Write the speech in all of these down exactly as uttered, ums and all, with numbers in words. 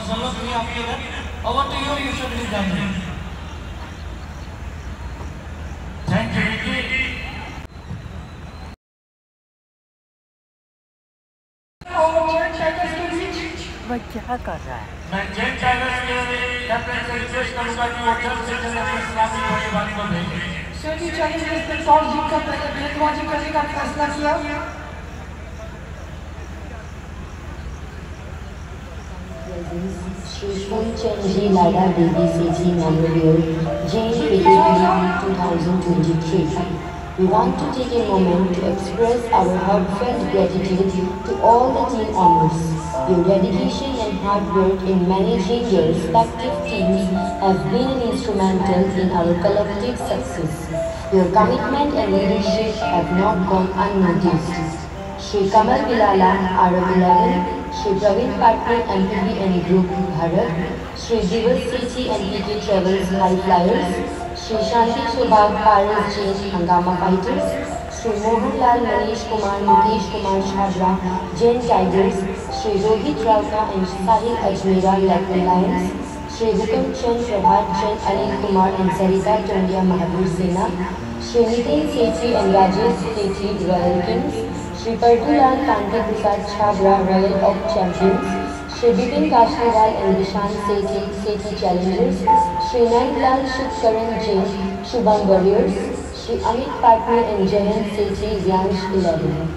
Marcelo, can you help me there? Over to you, you should be done. Thank you, Vicky. वह क्या कर रहा है? मैं जेन टाइगर्स के कैप्टन से रिक्वेस्ट करूंगा कि वो जल्द से जल्द अपने इस्लामी गोलीबारी को भेजें। सभी चैलेंजर्स ने टॉस जीतकर पहले गेंदबाजी करने का फैसला किया। Shri Ponchanji Lada Devi Sethi Memorial, Jain Cricket twenty twenty-three. We want to take a moment to express our heartfelt gratitude to all the team owners. Your dedication and hard work in managing your respective teams have been instrumental in our collective success. Your commitment and leadership have not gone unnoticed. Shri Kamal Bilala, R O eleven, Shri Praveen Patni, M P B and Group Bharat, Shri Divas Sethi and P K Travels High Flyers, Shri Shanti Subhag Paris Jain Hangama Fighters, Shri Mohanlal Manish Kumar Mukesh Kumar Chhabra Jain Tigers, Shri Rohit Rauka and Sahil Ajmera Latin Lions, Shri Hukam Chand Prabhat Chand Anil Kumar and Sarita Tondia Mahabir Sena, Shri Nitin Sethi and Rajesh Sethi Royal Kings, Shri Pardulal Kanti Prasad Chhabra Royal Oak Champions, Shri Bipin Kashnawal and Vishant Sethi Sethi Challengers, Shri Nandlal Shukkaran Jain Shubham Warriors, Shri Amit Patni and Jayant Sethi Yansh eleven.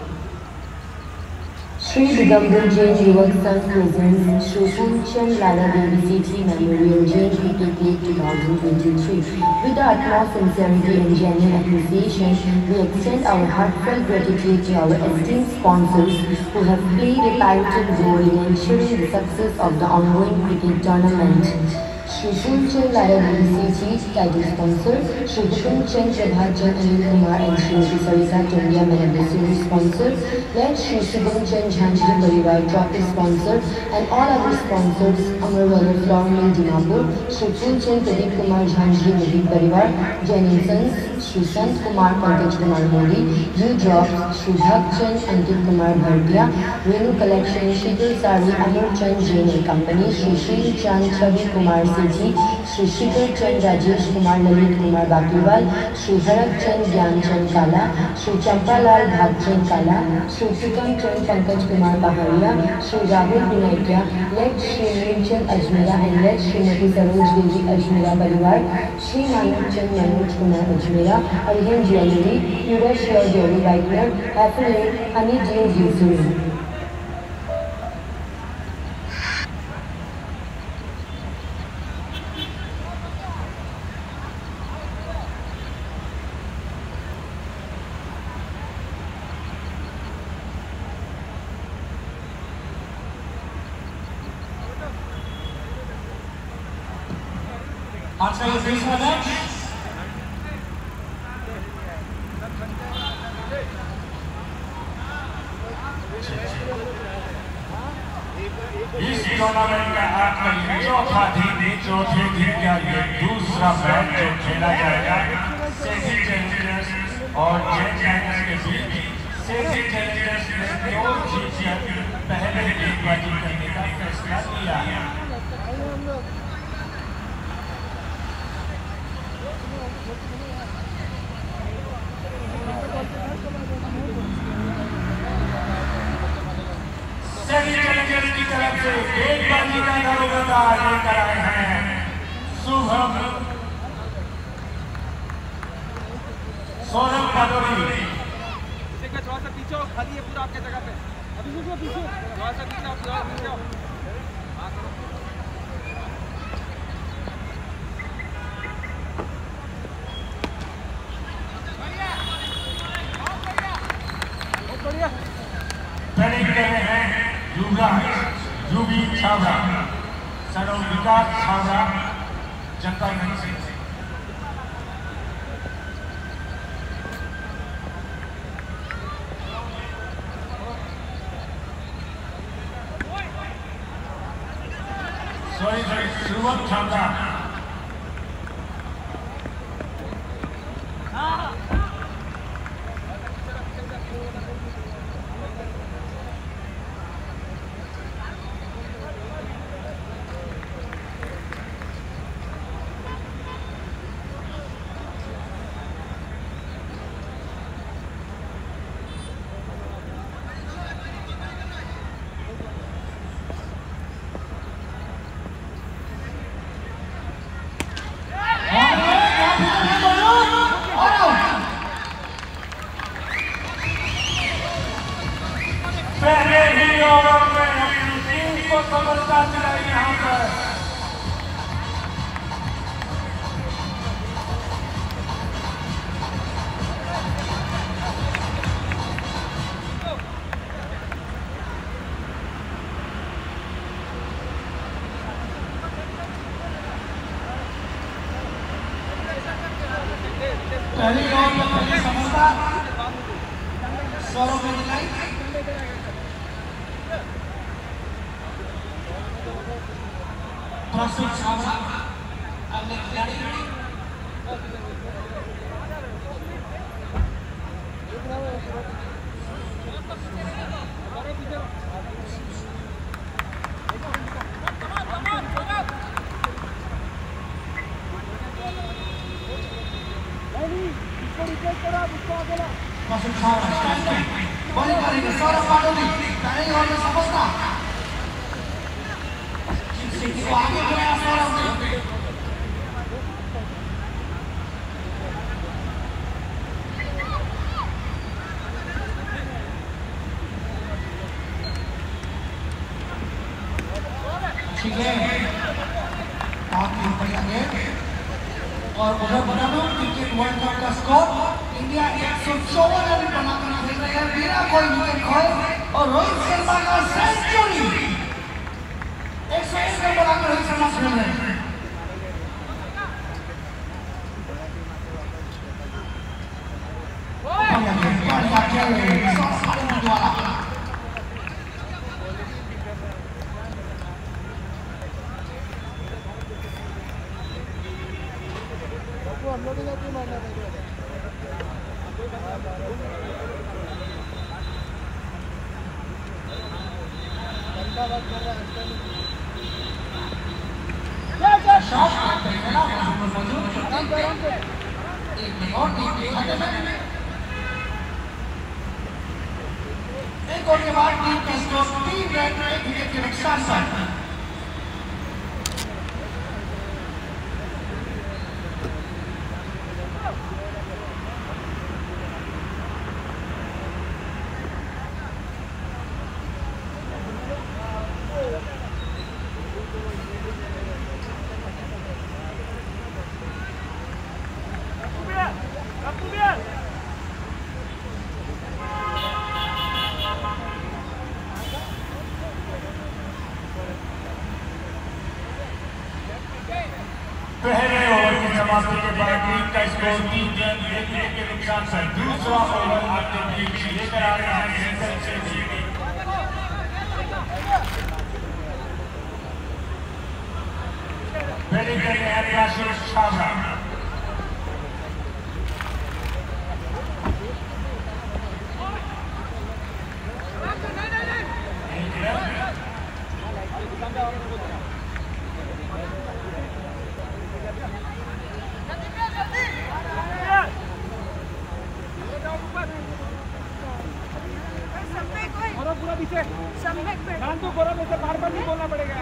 Shri Digambar Jain Yuvak Sangh presents Shri Ponchanji Lada Devi Sethi Memorial Jain Cricket League twenty twenty-three. With the utmost sincerity and genuine appreciation, we extend our heartfelt gratitude to our esteemed sponsors who have played a pivotal role in ensuring the success of the ongoing cricket tournament. Shri Ponchanji Lada Devi Sethi, title sponsor, Shri Hukam Chand Prabhat Chand Anil Kumar and Shrimati Sarita Tondia Manabasuri sponsor, let Shri Shubham Chand Jhanjhari Parivar trophy sponsor and all other sponsors, Amarwala Flour Mill Dimapur, Shri Ponchanji Pradeep Kumar Jhanjhari Pradeep Parivar, Jain and Sons, Shri Sant Kumar Pankaj Kumar Modi, U Drops, Shri Bhakt Chand Ankit Kumar Bhartia, Venu Collection, Shikil Sari Amar Chand Jain and Company, Shri Shri Chand Chavi Kumar Sethi, Shri Shikhar Chand Rajesh Kumar Lalit Kumar Bakliwal, Shri Bharat Chand Gyan Chand Kala, Shri Champalal Bhag Chand Kala, Shri Tikam Chand Pankaj Kumar Baharia, Shri Rahul Vinayya, let Shri Neelchand Ajmera and let Shrimati Saroj Devi Ajmera Parivar, Shri Manav Chand Manoj Kumar Ajmera, Arihant Jewelry, Yuresh Your Dairy Whitener, Affiliate, Honey Dew Glycerin. Answer your please for that. इस tournament का आखिरी चौथा दिन चौथे दिन का ये दूसरा मैच जो खेला जाएगा सेठी चैलेंजर्स और जेन टाइगर्स के बीच। सेठी चैलेंजर्स ने दो जीत पहले गेंदबाजी करने का फैसला किया। सेठी चैलेंजर्स की तरफ से गेंदबाजी का दारोमदार लेकर आए हैं शुभम सौरभ भादोरी। थोड़ा सा पीछे खाली है पूरा आपके जगह पे। अभी पीछे पीछे थोड़ा सा पीछे आप थोड़ा पीछे आओ। बैटिंग कर रहे हैं युवराज यूवी छाबड़ा, सर विकास छाबड़ा जनता गंज से। Sorry sorry Shubham Chhabra. पहले ही ओवर में अपनी टीम को सफलता दिलाई यहाँ पर। पहली ओवर में पहली सफलता सौरभ ने दिलाई। प्रस्तुत छावड़ा अगले खिलाड़ी प्रस्तुत छावड़ा स्टैंड पे बॉलिंग करेंगे सौरभ पाटोली। पहली ओवर में सफलता को आगे बढ़ाया सौरभ ने। ठीक है, बहुत ही बढ़िया गेम। और उधर बता दो क्रिकेट वर्ल्ड कप का स्कोर इंडिया एक सौ चौवन रन बनाकर खेल रही है बिना कोई विकेट खोए। और रोहित शर्मा का सेंचुरी एक सौ एक रन बनाकर रोहित शर्मा खेल रहे हैं। एक ओवर के बाद टीम का स्कोर तीन रन एक विकेट के नुकसान पर। पहले ओवर की समाप्ति के बाद टीम का स्कोर तीन रन एक विकेट के नुकसान पर। दूसरा ओवर आपके बीच लेकर आ रहे हैं सेंटर से जीवी। बैटिंग कर रहे हैं आशीष छाबड़ा। पूरा पीछे ध्यान तो करो, वैसे बार बार नहीं बोलना पड़ेगा।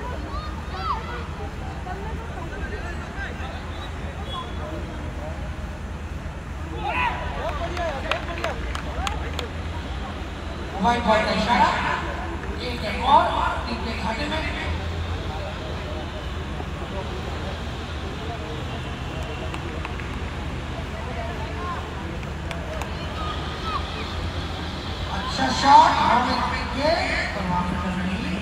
व्हाइट बॉल का इशारा, एक और टीम के खाते में। अच्छा शॉट हार्दिक के परवाह कर रही।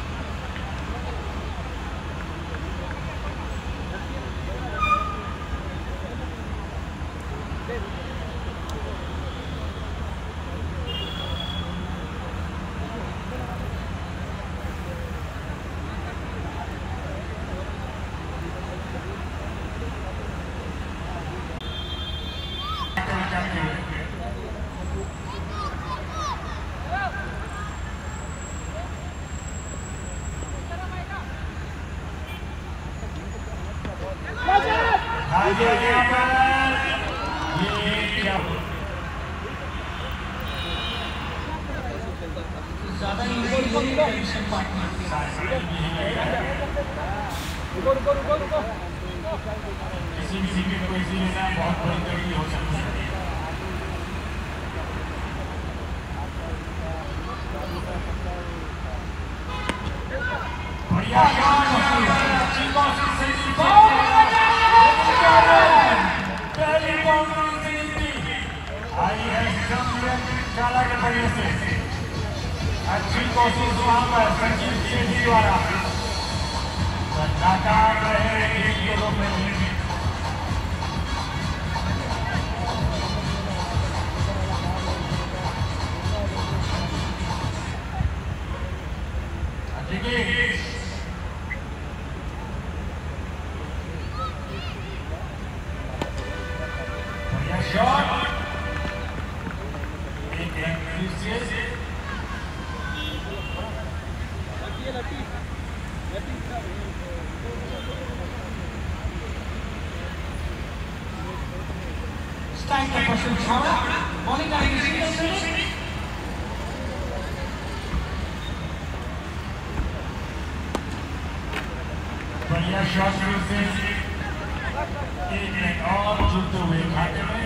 ज्यादा ही टेंशन पार्टनर रुको रुको रुको रुको किसी भी विकेट को इसी लेना बहुत बड़ी गलती हो सकती है। कोशिश वहां पर संजीव सेठी द्वारा नाकाम रहे एक के रूप में। देखिए शॉट एक स्ट्राइक का क्वेश्चन छावड़ा बॉलिंग आएगी सिंगल से बढ़िया शॉट से एक रन और जुड़ते हुए खाते में।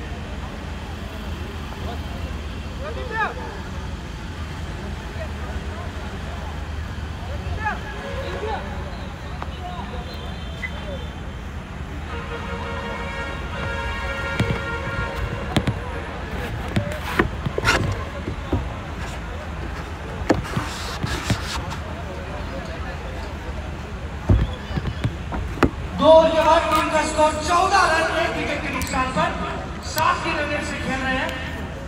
दो ओवर के बाद टीम का स्कोर चौदह रन एक विकेट के नुकसान पर सात की रन से खेल रहे हैं।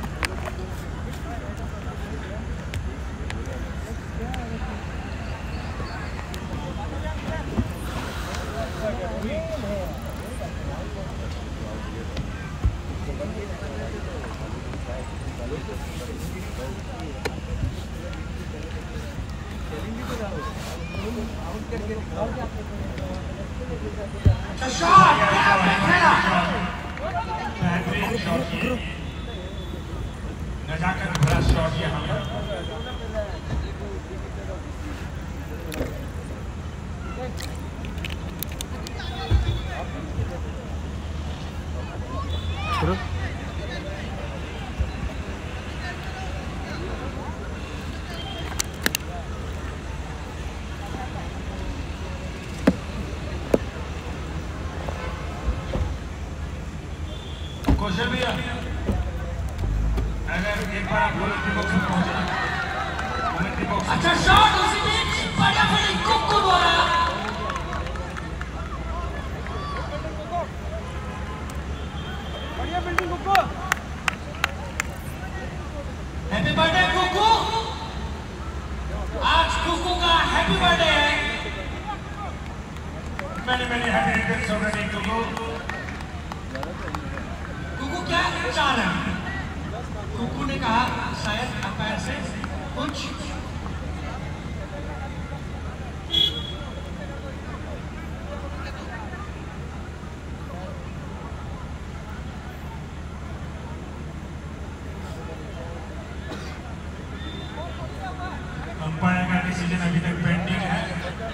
नजाकत भरा शॉट यहाँ पर कौशल भैया अगर एक बार आप कमेंट्री बॉक्स में पहुंचे कमेंट्री बॉक्स अच्छा शॉट उसी बीच बढ़िया फील्डिंग कुक्कू द्वारा बढ़िया fielding Kukku happy birthday Kukku आज कुक्कू का हैप्पी बर्थडे है। मैंने मैंने happy returns already Kukku Kukku क्या चाह रहे हैं? कुक्कू ने कहा शायद अंपायर से कुछ अंपायर का डिसीजन अभी तक पेंडिंग है।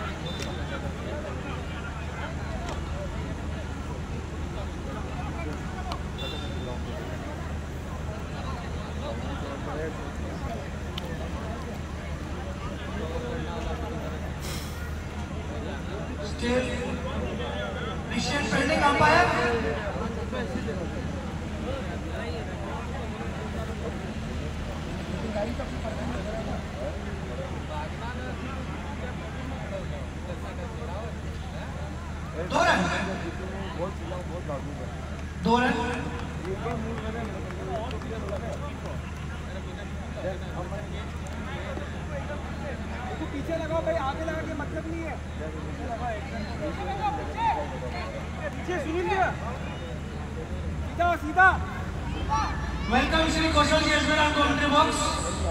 स्टिल निश्चित पेंडिंग अंपायर दो रन दो रन पीछे लगाओ भाई, आगे लगा के मतलब नहीं है। पीछे सुनील भैया सीधा सीधा। वेलकम श्री कौशल जी एसमेर ऑन कमेंट्री बॉक्स।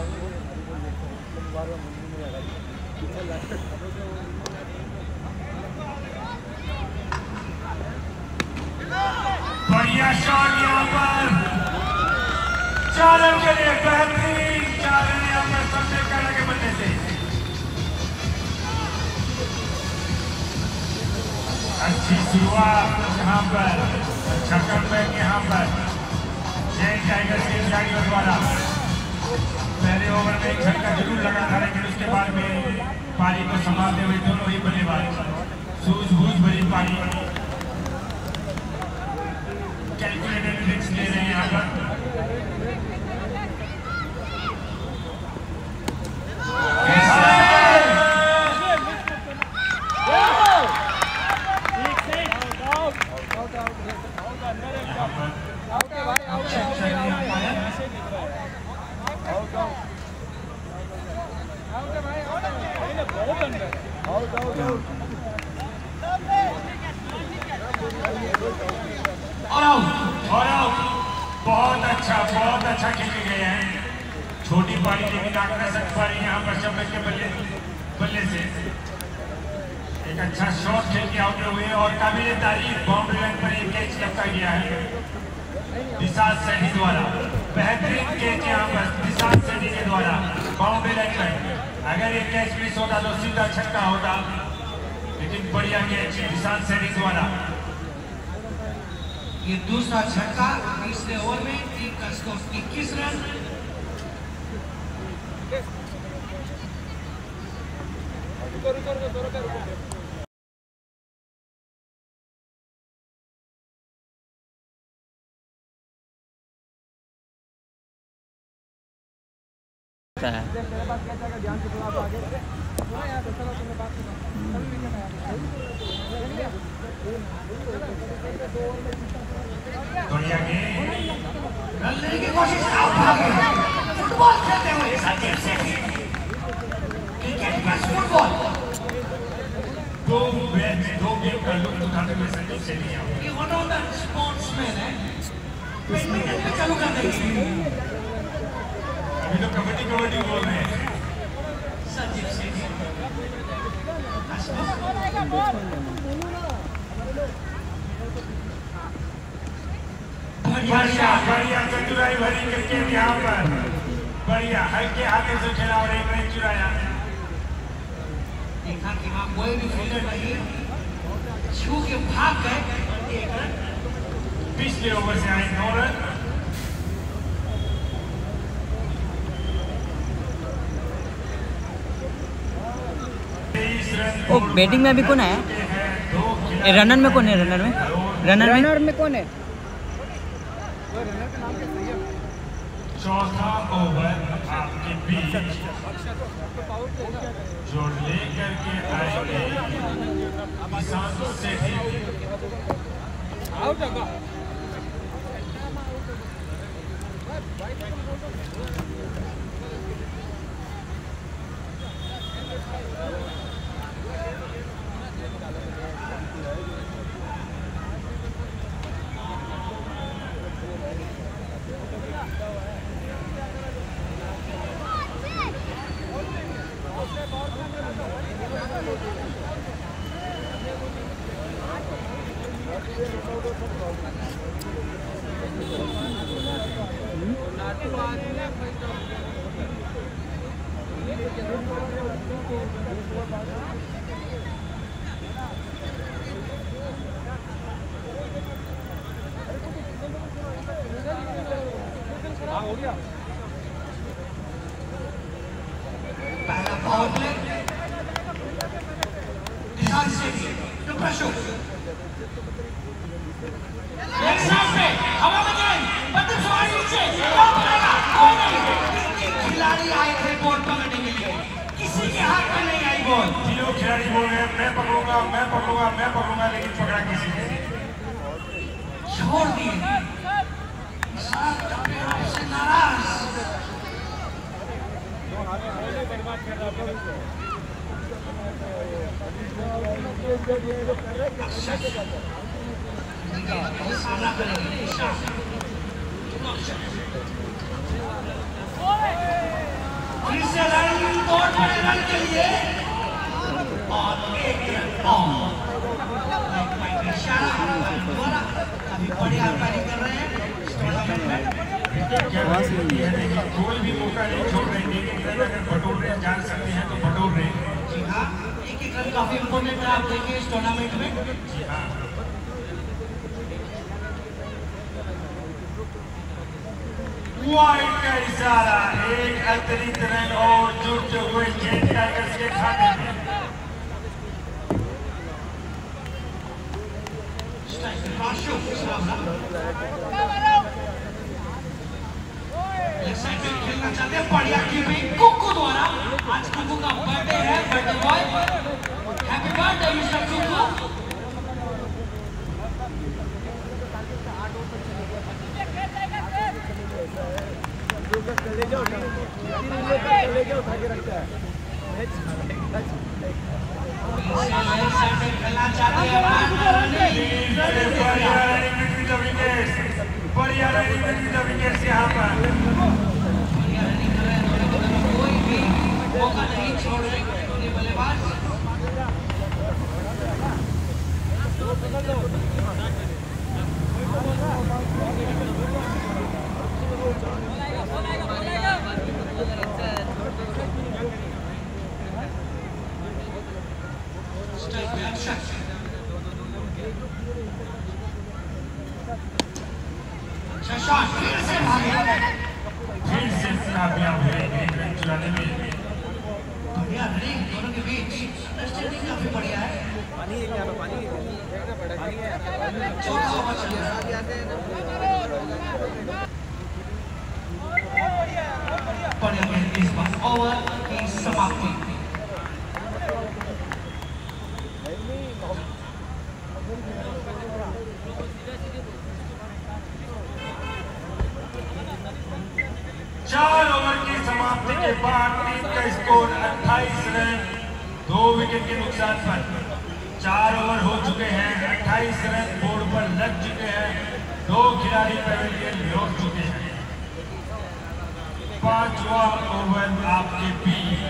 बढ़िया शॉट यहाँ पर चार रन के लिए बेहतरीन चार रन यहाँ पर सबसे करने के बदले से अच्छी शुरुआत यहाँ पर छक्का बैक यहाँ पर जय टाइगर के खिलाड़ियों द्वारा पहले ओवर में एक छक्का जरूर लगा था, लेकिन उसके बाद में पारी को संभालते हुए दोनों ही बल्लेबाज सूझबूझ भरी पारी कैलकुलेटेड रिस्क ले रहे हैं यहाँ पर। यहाँ पर और बहुत अच्छा बहुत अच्छा खेले गए हैं। छोटी पारी लेकिन आकर्षक पारी यहाँ पर शब्द के बल्ले बल्ले से एक अच्छा शॉट खेल के आउट हुए और काबिल तारीफ बाउंड्री लाइन पर एक कैच लपका गया है दिशांत सैनी द्वारा। बेहतरीन कैच यहाँ पर दिशांत सैनी के द्वारा बाउंड्री लाइन पर। अगर ये कैच मिस होता तो सीधा छक्का होता, लेकिन बढ़िया कैच दिशांत सैनी द्वारा। ये दूसरा छक्का तीसरे ओवर में, टीम का स्कोर इक्कीस रन। बढ़िया गेम, रन लेने की कोशिश, आउट भागे फुटबॉल खेलते हुए Sandeep Sethi. Cricket plus football, दो मैच दो गेम का लुत्फ उठाते हुए संदीप सेठी यहाँ ये वन ऑफ द स्पोर्ट्समैन है। बैडमिंटन पे चालू कर देंगे, अभी तो कबड्डी कबड्डी बोल रहे हैं। संदीप सेठी बढ़िया बढ़िया चतुराई भरी क्रिकेट यहाँ पर। बढ़िया हल्के हाथों से खेला और एक रन चुराया। देखा कि वहाँ कोई भी फील्डर नहीं, छू के भाग गए, एक रन। पिछले ओवर से आए नौ रन। ओ बैटिंग में अभी कौन है? रनर में कौन है? रनर में रनर में रनर में कौन है? चौथा ओवर आपके बीच जो लेकर के आएंगे दिशांत सेठी। आउट होगा। पहला power play Dishant Sethi, the pressure एक साइड पे हवा में गेंद, बंदूक सवारी नीचे, कौन पकड़ेगा? कोई नहीं। तीन खिलाड़ी आए थे बॉल पकड़ने के लिए, किसी के हाथ में नहीं आई बॉल। तीनों खिलाड़ी बोल रहे हैं मैं पकड़ूंगा मैं पकड़ूंगा मैं पकड़ूंगा, लेकिन पकड़ा किसी ने छोड़ दिए। सात अपने आप से नाराज। सामना करेंगे फिर से रन दौड़ पड़े रन के लिए और एक रन और द्वारा अभी बड़ी आगाही कर रहे हैं इस टूर्नामेंट में। कोई भी मौका नहीं छोड़ रहे, लेकिन अगर बटोर रहे जान सकते हैं तो बटोर रहे। जी हाँ, एक एक रन काफी इम्पोर्टेंट है, आप देखिए इस टूर्नामेंट में। जी हाँ, वाइड का इशारा, एक अतिरिक्त रन और जुड़ते हुए चेन टाइगर्स के खाते में। खेलना चाहते हैं बढ़िया कीपिंग कुकू द्वारा। आज कुकू का बर्थडे है, birthday boy, happy birthday mister Kuku. ले गया उठा के रखता है बढ़िया विकेट यहाँ पर कोई भी मौका नहीं छोड़ रहे बल्लेबाज। शशांक फिर से भागे, फिर से कामयाब हुए रन चुराने में। बढ़िया रनिंग दोनों के बीच, अंडरस्टैंडिंग काफी बढ़िया है। पानी है क्या पानी देखना पड़ेगा पानी है चौथा ओवर चल रहा है। बढ़िया गेंद इस बार ओवर की समाप्ति। चार ओवर की समाप्ति के बाद टीम का स्कोर अट्ठाईस रन, दो विकेट के नुकसान पर। चार ओवर हो चुके हैं, अट्ठाईस रन बोर्ड पर लग चुके हैं, दो खिलाड़ी पेविलियन लौट चुके हैं। पांचवा ओवर आपके बीच।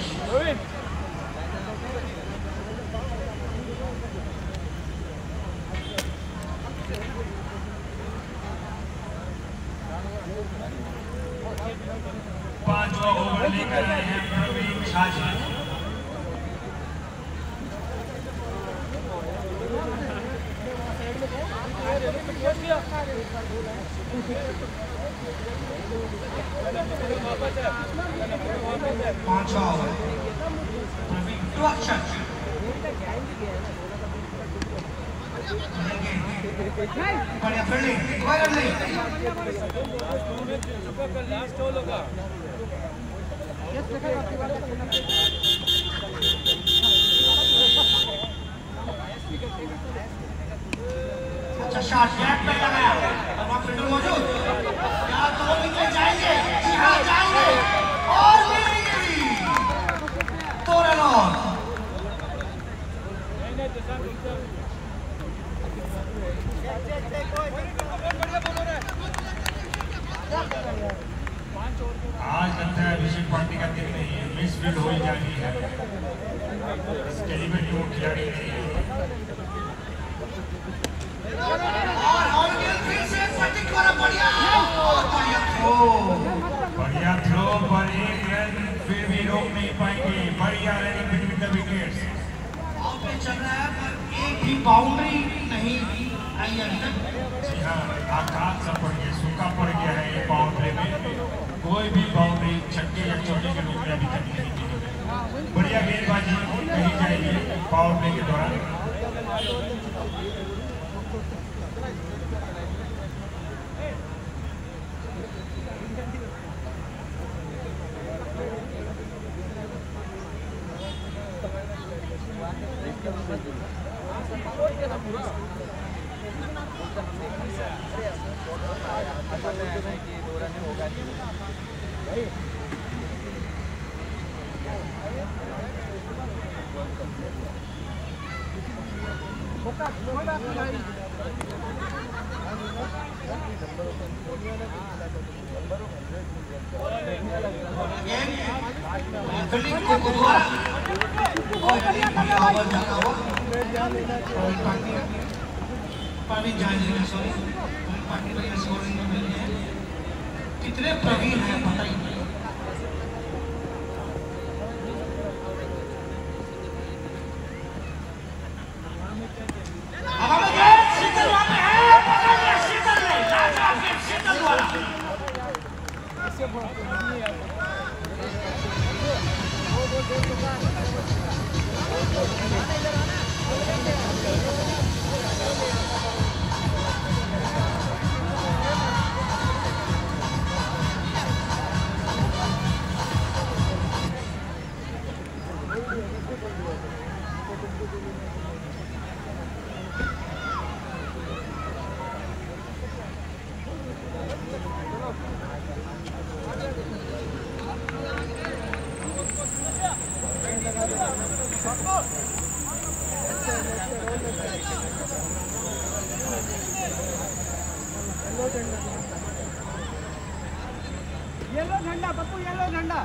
पांचवा ओवर लेकर आए हैं प्रवीण छाजी। पांचवा ओवर प्रवीण ट्रक्षक। बढ़िया फील्डिंग, कोई रन नहीं। अच्छा शॉट बैट पे लगाया और वहाँ फील्डर मौजूद। क्या दो विकेट जाएंगे? जी हाँ जाएंगे और मिलेंगे दो रन और। आज लगता है अभिषेक पांडे का दिन नहीं है, मिस फील्ड हो ही जानी है। इस कैलिबर की वो खिलाड़ी नहीं है। और ऑन गेंद फिर से फटिक वाला बढ़िया बढ़िया थ्रो। बढ़िया थ्रो पर एक रन फिर भी रोक नहीं पाएंगे। बढ़िया running between the wickets. Off पे चल रहा है पर एक भी बाउंड्री नहीं आई अभी तक। जी हाँ, आकाश सा पड़ गया, सूखा पड़ गया है ये बाउंड्री में। कोई भी बाउंड्री छक्के या चौके के रूप में अभी तक नहीं मिली। बढ़िया गेंदबाजी कही जाएगी बाउंड्री के दौरान। फील्डिंग को दोबारा और बढ़िया ओवर जाना हुआ। प्रवीण जाएंगे सॉरी पार्टी में स्कोरिंग में मिले हैं। कितने प्रवीण हैं पता ही नहीं। अब हमें गेंद शीतल वहां पे है, पकड़ लिया शीतल ने, लाजवाब गेंद शीतल वाला। झंडा पप्पू येलो झंडा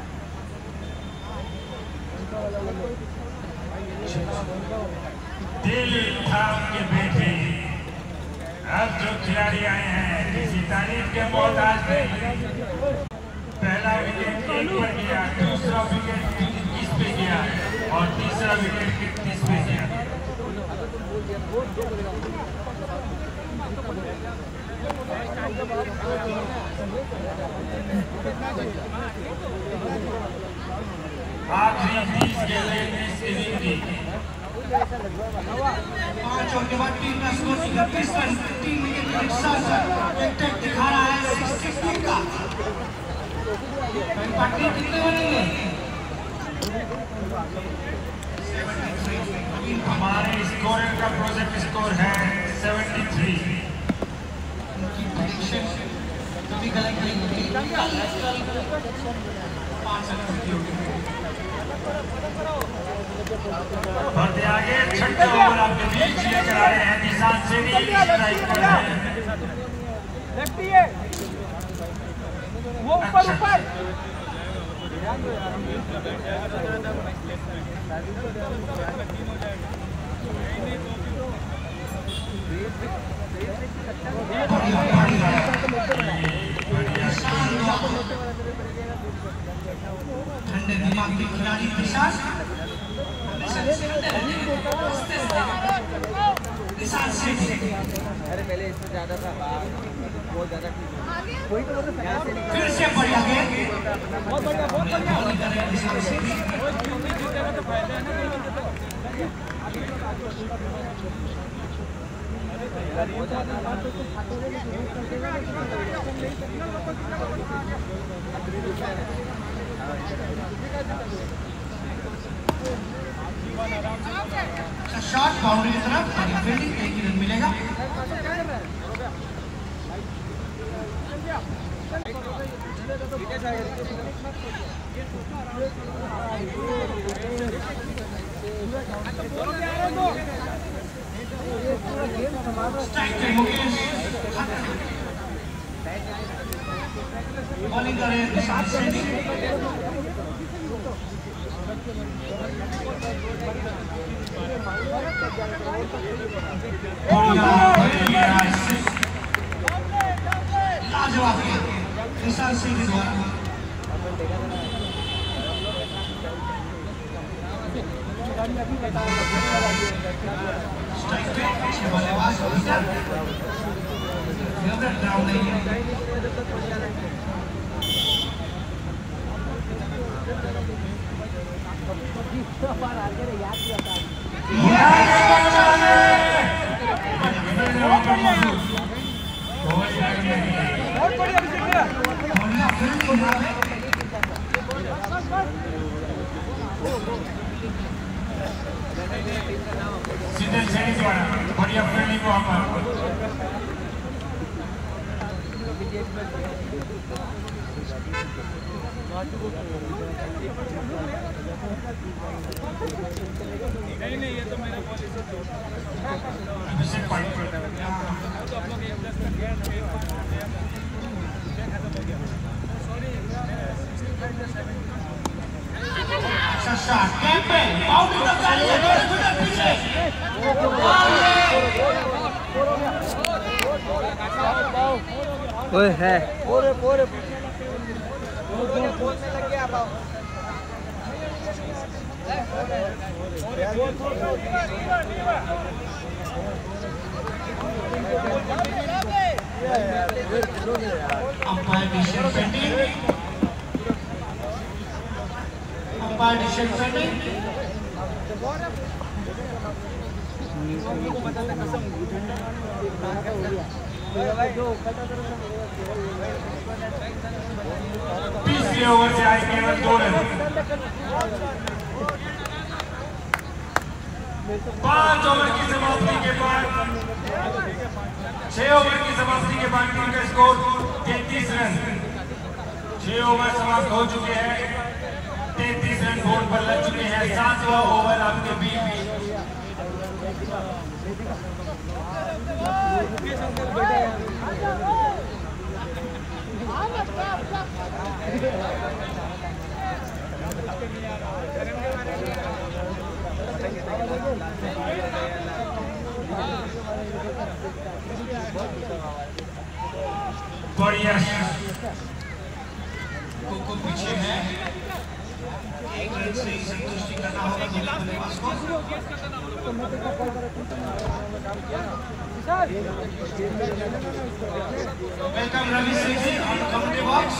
दिल थाम के बैठे अब जो खिलाड़ी आए हैं किसी तारीफ के मोहताज नहीं। पहला विकेट एक पर गया, दूसरा विकेट इक्कीस पे गया और तीसरा विकेट इकतीस पे गया। आखिरी तीस गेंदें तीस इनिंग की। पांच ओवर के बाद टीम का स्कोर इकतीस रन, तीन विकेट के नुकसान से एक टेक दिखा रहा है तिरसठ का। पार्टी कितने बनेंगे? हमारे स्कोरर का प्रोजेक्ट स्कोर है तिहत्तर। उनकी प्रेडिक्शन कभी गलत नहीं होती। पांच रन की होगी। बढ़ते आगे छठा ओवर आपके बीच लेकर आ रहे हैं निशान सेठी स्ट्राइक कर रहे हैं। लेफ्टी है वो ऊपर ऊपर ठंडे दिमाग के खिलाड़ी निशान निशान सेठी। अरे पहले इसमें ज्यादा था बहुत ज्यादा कोई तो फिर से बढ़िया गेंद, बहुत बढ़िया बहुत बढ़िया निशान सेठी। तो फायदा है ना शॉट बाउंड्री की तरफ फील्डिंग, एक ही रन मिलेगा। स्ट्राइक पे मुकेश, बॉलिंग करे निशान सेठी। लाजवाब निशान सेठी द्वारा। स्ट्राइक पे अच्छे बल्लेबाज फेवरेट ग्राउंड नहीं है। बहुत बढ़िया सीधे सेठी द्वारा बढ़िया फील्डिंग वहां पर। नहीं नहीं ये तो मेरा पॉलिसी अभिषेक पाइप तो आप लोग एक प्लस कर गया अच्छा शॉट कैप पे बाउंड्री तक जा रही है, थोड़ा पीछे ओए है पूरे पूरे बोल में लग गया पाओ umpire decision pending, umpire decision pending. तीसरे ओवर से आए केवल दो रन। पांच ओवर की समाप्ति के बाद छह ओवर की समाप्ति के बाद टीम का स्कोर तैंतीस रन। छह ओवर समाप्त हो चुके हैं, तैंतीस रन बोर्ड पर लग चुके हैं। सातवां ओवर आपके बीच बेटा बढ़िया को पीछे है, एक रन से ही संतुष्टि करना होगा बल्लेबाज को। Welcome Ravi Singh ji on commentary box.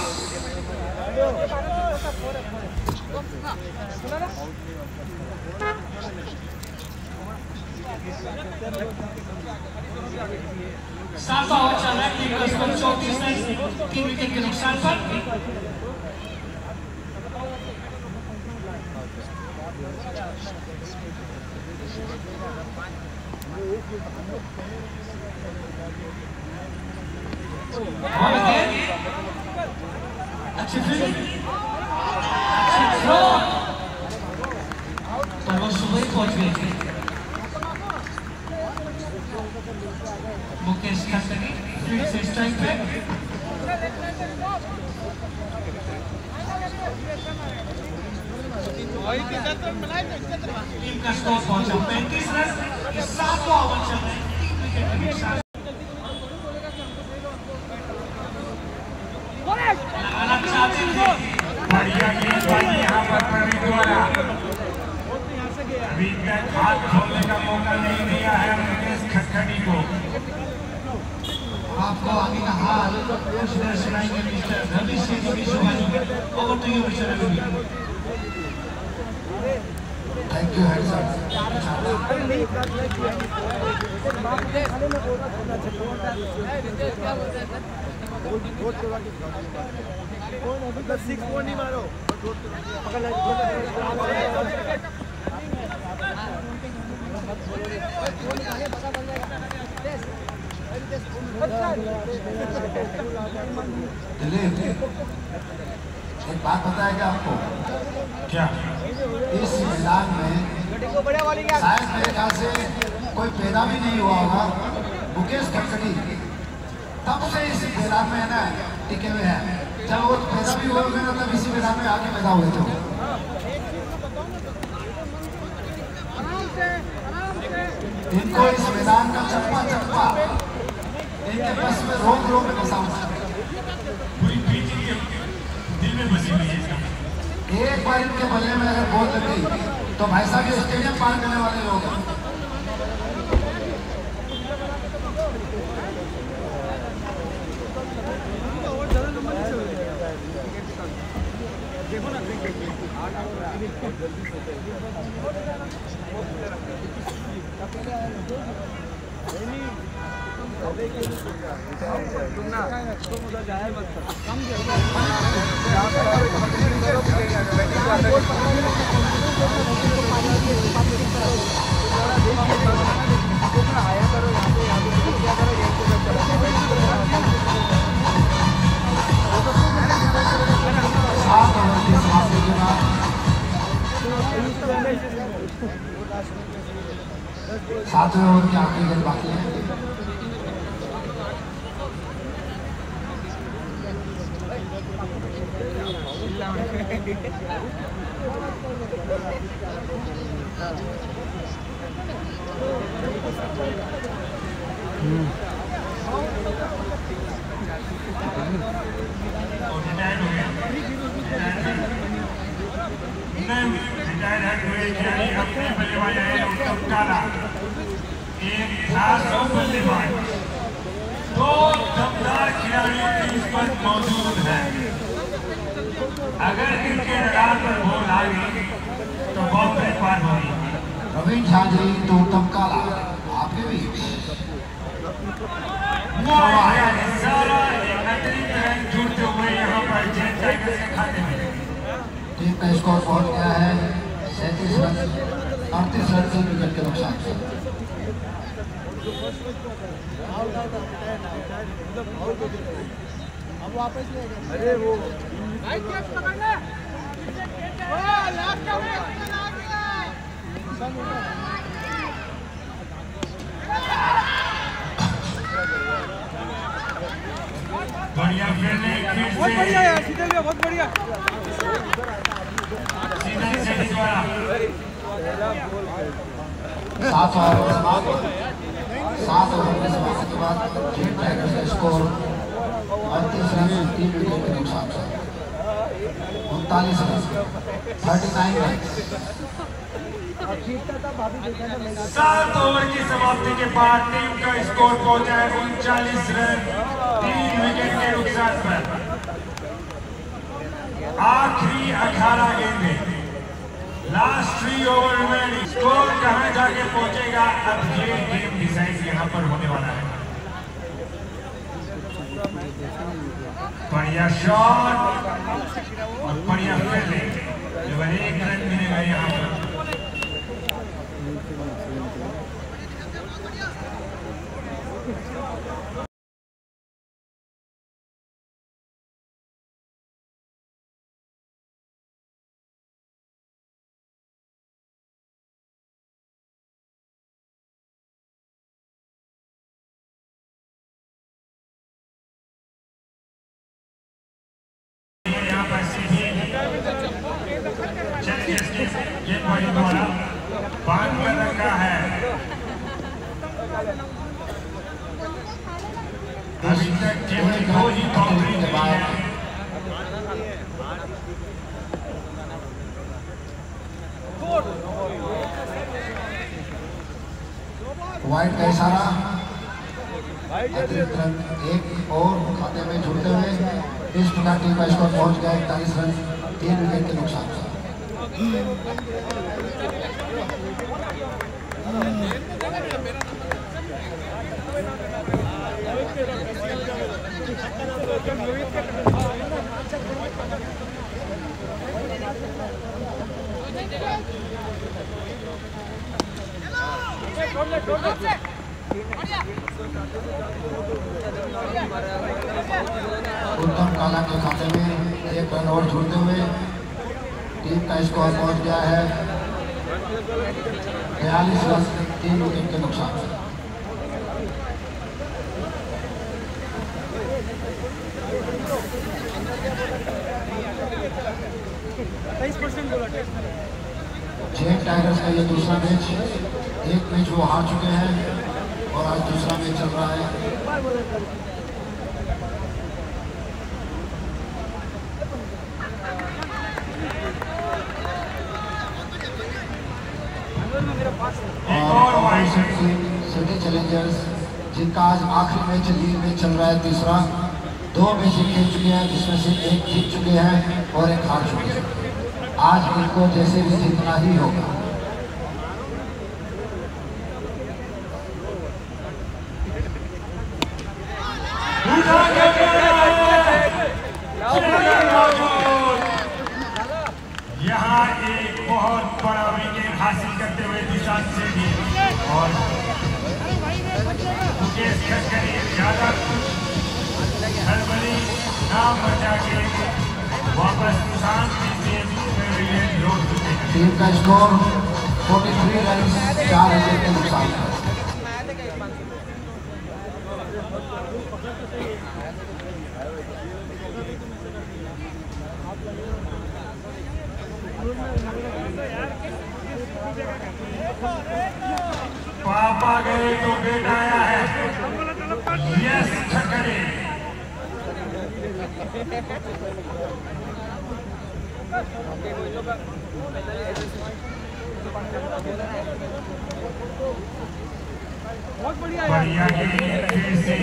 सात ओवर चल रहा है, टीम का स्कोर चौंतीस रन, तीन विकेट के नुकसान पर। अच्छी फील्डिंग, अच्छी थ्रो, तो वो सुबह ही पहुंच गए थे। मुकेश खट्टनी फील्ड से स्ट्राइक पे। टीम का स्कोर पहुंचा पैंतीस रन, सातवां ओवर चल रहा है, तीन विकेट के नुकसान। लगाना चाहते थे, बढ़िया गेंदबाजी यहाँ पर प्रवीण द्वारा। अभी तक हाथ खोलने का मौका नहीं दिया है मुकेश खट्टनी को। आपको आगे का हाल कुछ देर सुनाएंगे mister Ravi Singh ji Shivaji. Over to you mister Ravi. Thank you handsome. Six point नहीं मारो। दिलीप, एक बात बताएगा आपको क्या? इस मैदान में शायद मेरे ख्याल से कोई पैदा भी नहीं हुआ होगा। मुकेश खट्टनी तब से इस मैदान में है ना टिके हुए हैं। जब वो पैदा भी हुए ना तब इसी मैदान में आके पैदा हुए थे। इनको इस मैदान का चप्पा चप्पा इनके बस में रोक रोक में बसा हुआ है। पूरी पीच के दिल में बसी हुई है। एक बार इनके बल्ले में अगर बॉल लग गई तो भाई साहब ये स्टेडियम पार करने वाले लोग हैं। देखो ना तुम ना तुम उधर जाए मत कम आया करो यहाँ पे यहाँ पे क्या करो सातवें ओवर की आखिरी गेंद बाकी है। अपने बल्लेबाज उत्तम काला एक खास बल्लेबाज दो दमदार खिलाड़ी टीम पर मौजूद हैं। अगर इनके रडार पर बॉल आ गई तो बाउंड्री पार होगी। रवीन झा जी तो उत्तम काला आपके बीच सारा अतिरिक्त रन जुड़ते हुए यहाँ पर जेट टाइगर्स के खाते में। टीम का स्कोर पहुंच गया है सैंतीस रन, अड़तीस रन तीन विकेट के नुकसान से। अब वापस ले गए। अरे वो बढ़िया फील्डिंग, बहुत बढ़िया यार, शीतल भैया बहुत बढ़िया। शीतल सेठी द्वारा सात ओवर के बाद सात ओवर के समाप्ति के बाद जेट टाइगर्स का स्कोर अड़तीस तीन विकेट के नुकसान से उनतालीस रन थर्टी नाइन रन। सात ओवर की समाप्ति के बाद टीम का स्कोर पहुंचा है उनचालीस रन तीन विकेट के नुकसान पर। आखिरी अठारह गेंदें, लास्ट थ्री ओवर में स्कोर कहां जाके पहुंचेगा, अब ये गेम डिसाइड यहां पर होने वाला है। बढ़िया शॉट और बढ़िया फील्डिंग, केवल एक रन मिलेगा यहां पर। द्वारा बांध कर रखा है। अभी तक केवल दो ही बाउंड्री के बाद वाइड का इशारा, अतिरिक्त रन एक और खाते में जुड़ते हुए इस प्रकार टीम का स्कोर पहुंच गया इकतालीस रन तीन विकेट के नुकसान से। उत्तम काला के खाते में एक रन और जुड़ते हुए टीम का स्कोर पहुंच गया है बयालीस रन तीन विकेट के नुकसान से। जेट टाइगर्स का ये दूसरा मैच, एक मैच वो हार चुके हैं और आज दूसरा मैच चल रहा है। और सिटी चैलेंजर्स जिनका आज आखिरी मैच लीग में चल रहा है तीसरा, दो मैच खेल चुके हैं जिसमें से एक जीत चुके हैं और एक हार चुके हैं। आज इनको जैसे भी जीतना ही होगा। यहाँ एक बहुत बड़ा विकेट हासिल करते हुए दिशांत सेठी और मुकेश खटकरी ज्यादा हड़बड़ी नाम बचा के वापस शांति से लौट चुके हैं। टीम का स्कोर तैंतालीस रन चार विकेट के नुकसान है। पापा गए तो बेटा आया है। यस खटकरी बढ़िया गेंद फिर से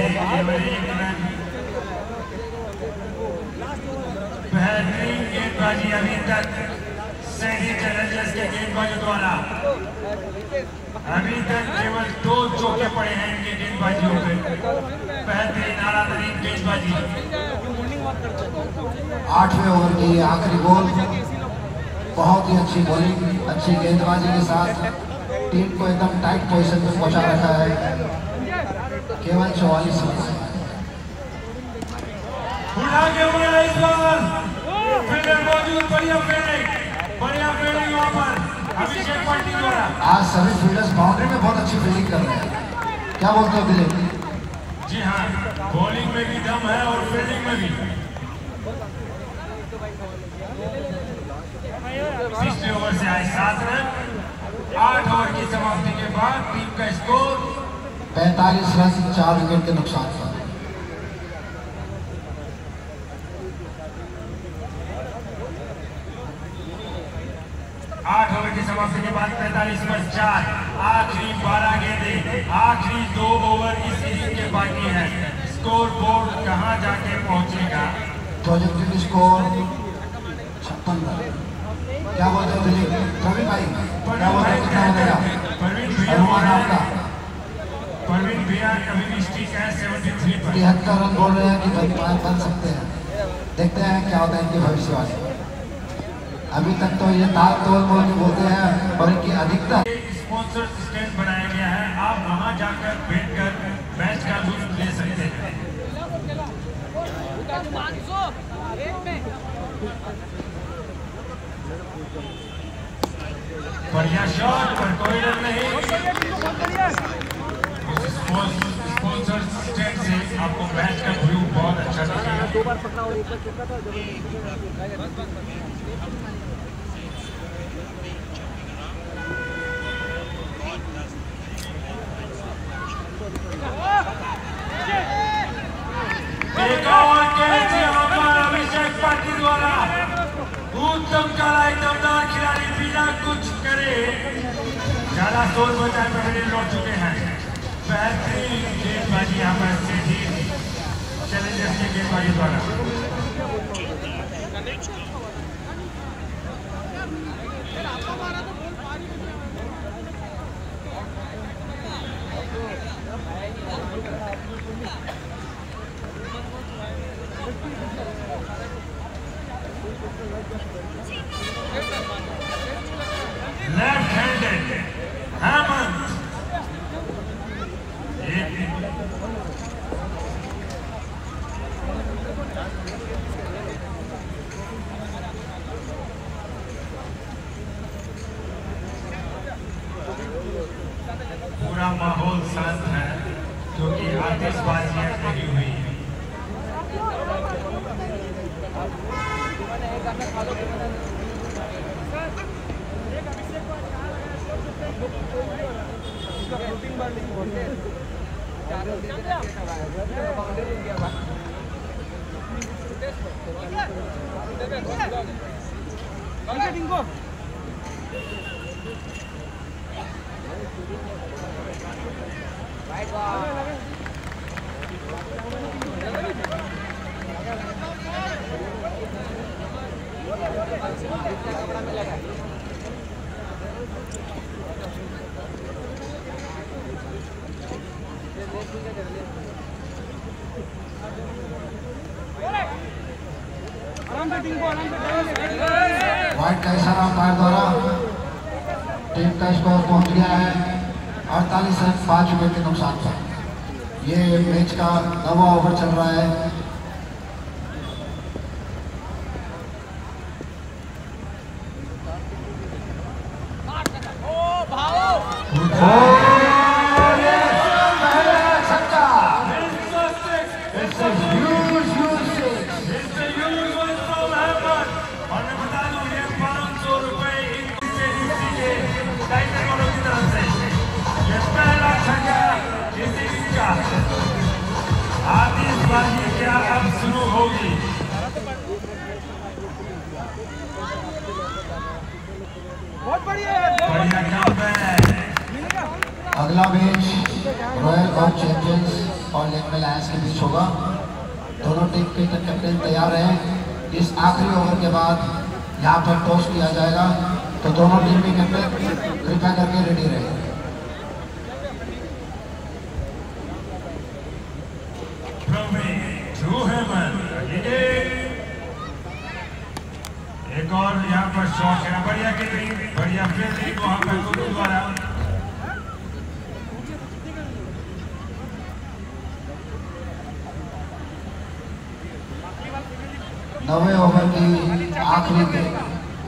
बेहतरीन गेंदबाजी अभी तक सिटी चैलेंजर्स के गेंदबाजों द्वारा। अभी तक केवल दो चौके पड़े हैं इनके गेंदबाजियों पे। बेहतरीन आराधनीय गेंदबाजी। आठवें ओवर की आखिरी बॉल, बहुत ही अच्छी बॉलिंग, अच्छी गेंदबाजी के साथ टीम को एकदम टाइट पोजीशन में पहुंचा रखा है। केवल चौवालीस रन उड़ा के उड़ा इस बार फील्डर मौजूद। बढ़िया फील्डिंग, बढ़िया फील्डिंग वहां पर अभिषेक पाटिल द्वारा। आज सभी फील्डर्स बाउंड्री में बहुत अच्छी फील्डिंग कर रहे हैं। क्या बोलते हो दिलीप? जी हाँ, बॉलिंग में भी दम है और फील्डिंग में भी। पिछले ओवर से आए सात रन। आठ ओवर की समाप्ति के बाद टीम का स्कोर पैंतालीस रन चार विकेट के नुकसान पर। समाप्ति के बाद पैंतालीस पर चार, आखिरी बारह गेंदे, आखिरी दो ओवर इस इनिंग के बाकी हैं। स्कोर बोर्ड कहां जाके पहुंचेगा? प्रोजेक्टेड स्कोर छप्पन रन। क्या बोलते हो दिलीप? प्रवीण भाई क्या बोलते हो, कितना हो गया? परवीन भैया अनुमान आपका? परवीन भैया अभी भी स्टिक है तिहत्तर पर। तिहत्तर रन बोल रहे हैं कि बन बन सकते हैं। देखते हैं क्या होता है इनकी भविष्यवाणी। अभी तक तो ये ताल तोल बोल के बोलते हैं और इनकी अधिकतर स्पॉन्सर स्टैंड बनाया गया है, आप वहां जाकर बैठकर मैच का लुत्फ ले सकते हैं। बढ़िया शॉट पर कोई रन नहीं। स्पॉन्सर स्टैंड से आपको मैच का व्यू बहुत अच्छा दिखेगा। दो बार पकड़ा और एक बार चुका था जब एक और कैच यहाँ पर अभिषेक पाटिल द्वारा। उत्तम काला दमदार खिलाड़ी बिना कुछ करे ज्यादा शोर मचाए पहले लौट चुके हैं। बेहतरीन गेंदबाजी यहाँ पर सेठी चैलेंजर्स के गेंदबाजी द्वारा। लेफ्ट हैंडेड हेमंत पूरा माहौल शांत है क्योंकि आतिशबाजियां लगी हुई है। वाइट का इशारा अंपायर द्वारा टीम का स्कोर पहुंच गया है अड़तालीस रन पाँच विकेट के नुकसान पर। ये मैच का नवा ओवर चल रहा है। आतिशबाजी क्या अब शुरू होगी? बहुत बढ़िया है, बढ़िया काम है। अगला मैच रॉयल और चैंपियंस और लेग लायंस के बीच होगा। दोनों टीम के कैप्टन तैयार हैं। इस आखिरी ओवर के बाद यहाँ पर टॉस किया जाएगा, तो दोनों टीम के कैप्टन कृपया करके रेडी रहे। एक और यहाँ पर शॉट है, बढ़िया की बढ़िया फील्डिंग वहाँ पर गुरु द्वारा। नवे ओवर की आखिरी गेंद।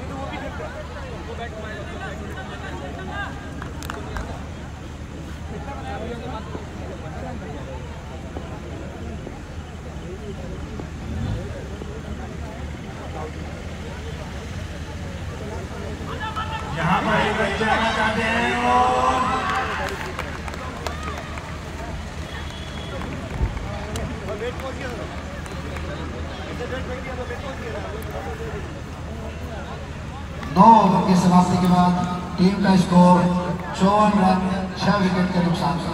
यहाँ पर एक बच्चे आना चाहते हैं और नौ ओवर की समाप्ति के बाद टीम का स्कोर चौवन रन छह विकेट के नुकसान से।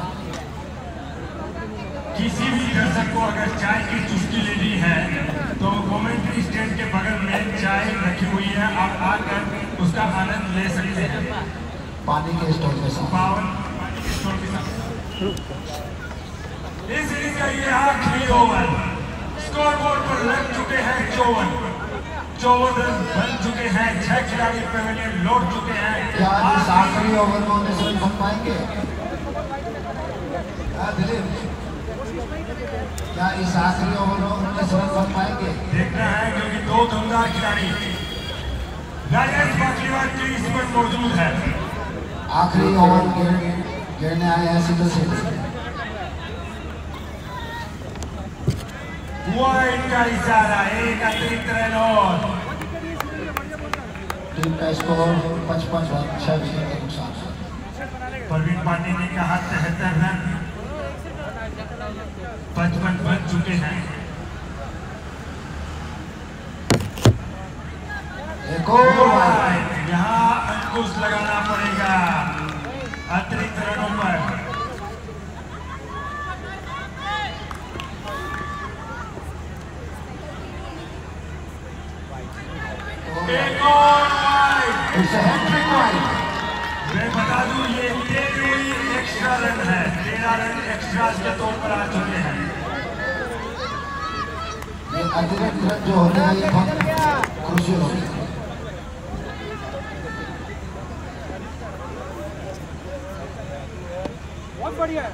किसी भी दर्शक को अगर चाय की चुस्की लेनी है तो कमेंट्री स्टैंड के बगल में चाय रखी हुई है, आप आकर उसका आनंद ले सकते हैं पानी के स्टोर के साथ। पावन पानी के स्टोर के साथ। इस इनिंग का ये आखिरी ओवर, स्कोर बोर्ड पर लग चुके हैं चौवन चौवन रन बन चुके हैं, छह खिलाड़ी पेविलियन लौट चुके हैं। क्या इस आखिरी ओवर में उन्नीस रन बन पाएंगे? दिलीप, क्या इस आखिरी ओवर में उन्नीस रन बन पाएंगे? देखना है, क्योंकि दो दमदार खिलाड़ी राजेश बाकलीवाल क्रीज पर मौजूद है। आखिरी ओवर गिरने आए हैं सीधे सीधे। हुआ इनका इशारा, एक अतिरिक्त रन और टीम का स्कोर पचपन रन छह विकेट के नुकसान से। प्रवीण पांडे ने कहा तिहत्तर रन पचपन बन चुके हैं। एक और यहाँ अंकुश लगाना पड़ेगा अतिरिक्त रनों पर। एक और मैं बता दूं, ये तेरहवीं एक्स्ट्रा रन है, तेरह रन एक्स्ट्रा के तौर पर आ चुके हैं। ये अतिरिक्त रन जो होते हैं ये बहुत खुशी होती है। बहुत बढ़िया।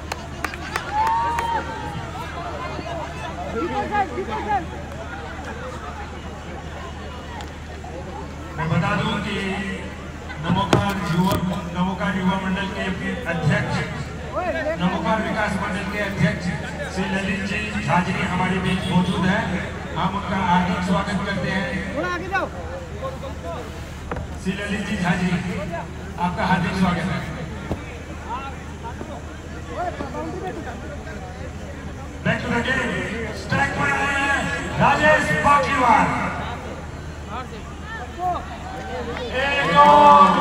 मैं बता दूं कि नमोकार युवा नमोकार युवा मंडल के अध्यक्ष, नमोकार विकास मंडल के अध्यक्ष श्री ललित जी झाजरी हमारे बीच मौजूद है। हम उनका हार्दिक स्वागत करते हैं। आगे जाओ। श्री ललित जी झाजरी, आपका हार्दिक स्वागत है। Back to the game, strike पर आए हैं राजेश बाकलीवाल। एक और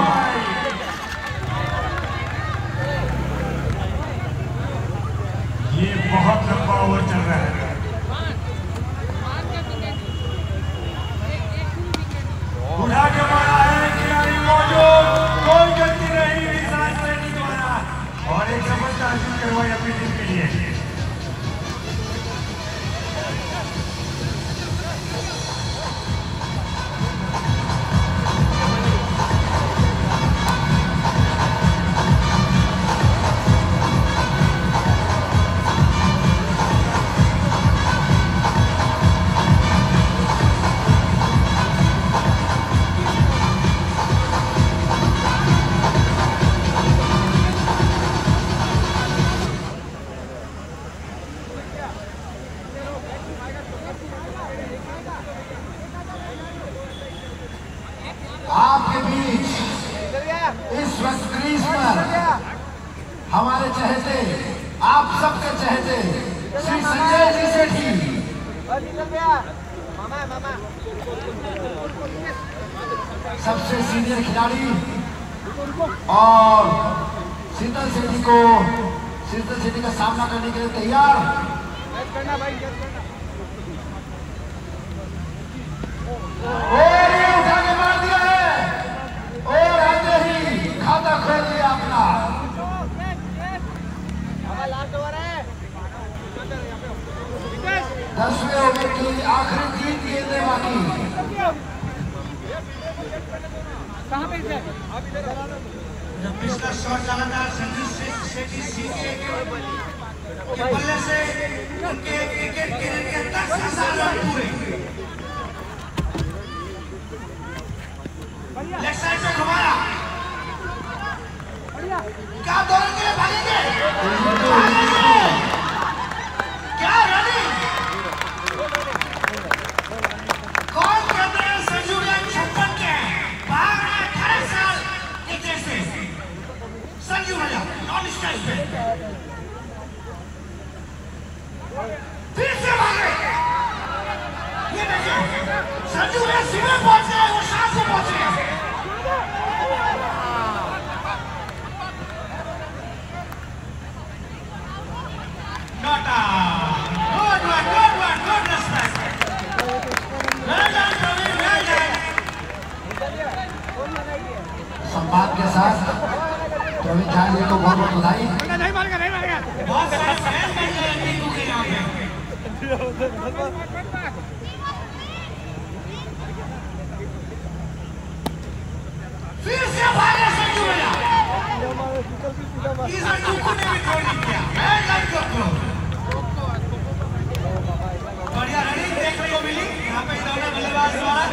ये बहुत लंबा ओवर चल रहा है। उठा के मारा है खिलाड़ी मौजूद, कोई गलती नहीं विशाल सैनी द्वारा, और एक सफलता हासिल करवाई अपनी टीम के लिए। आपके बीच इस वक्त क्रीज पर हमारे चहेते, आप सबके चहेते श्री संजय जी सेठी, सबसे सीनियर खिलाड़ी, और शीतल सेठी को शीतल सेठी का सामना करने के लिए तैयार। करना भाई, और ये उठा के मार दिया है, और आते ही खाता खोल दिया अपना। दसवें ओवर की आखिरी तीन गेंदें बाकी। कहाँ पे है? जब पिछला शॉट लगातार संजू सेठी सीखे के बल्ले से उनके विकेट गिरने के दस हजार रन पूरे। लेफ्ट साइड पे घुमाया, क्या दौड़ेंगे, भागेंगे, क्या रनिंग, कौन कहते हैं संजू छप्पन के भाग रहे अठारह साल के जैसे संजू भैया नॉन स्ट्राइक पे फिर से भागे। ये देखिए संजू भैया सुबह पहुंच गए, वो शाम को पहुंच गए। Good one, good one, good respect. Well done, Praveen, well done. सम्मान के साथ प्रवीण झा जी को बहुत बहुत बधाई। नहीं मारेगा नहीं मारेगा बहुत सारे फैन बन गए टीकू के यहाँ पे। फिर से भागे संजू भैया। इस बार टीकू ने भी छोड़ नहीं किया। well done, Tiku. बढ़िया रनिंग देखने को मिली यहाँ पे दोनों बल्लेबाज द्वारा।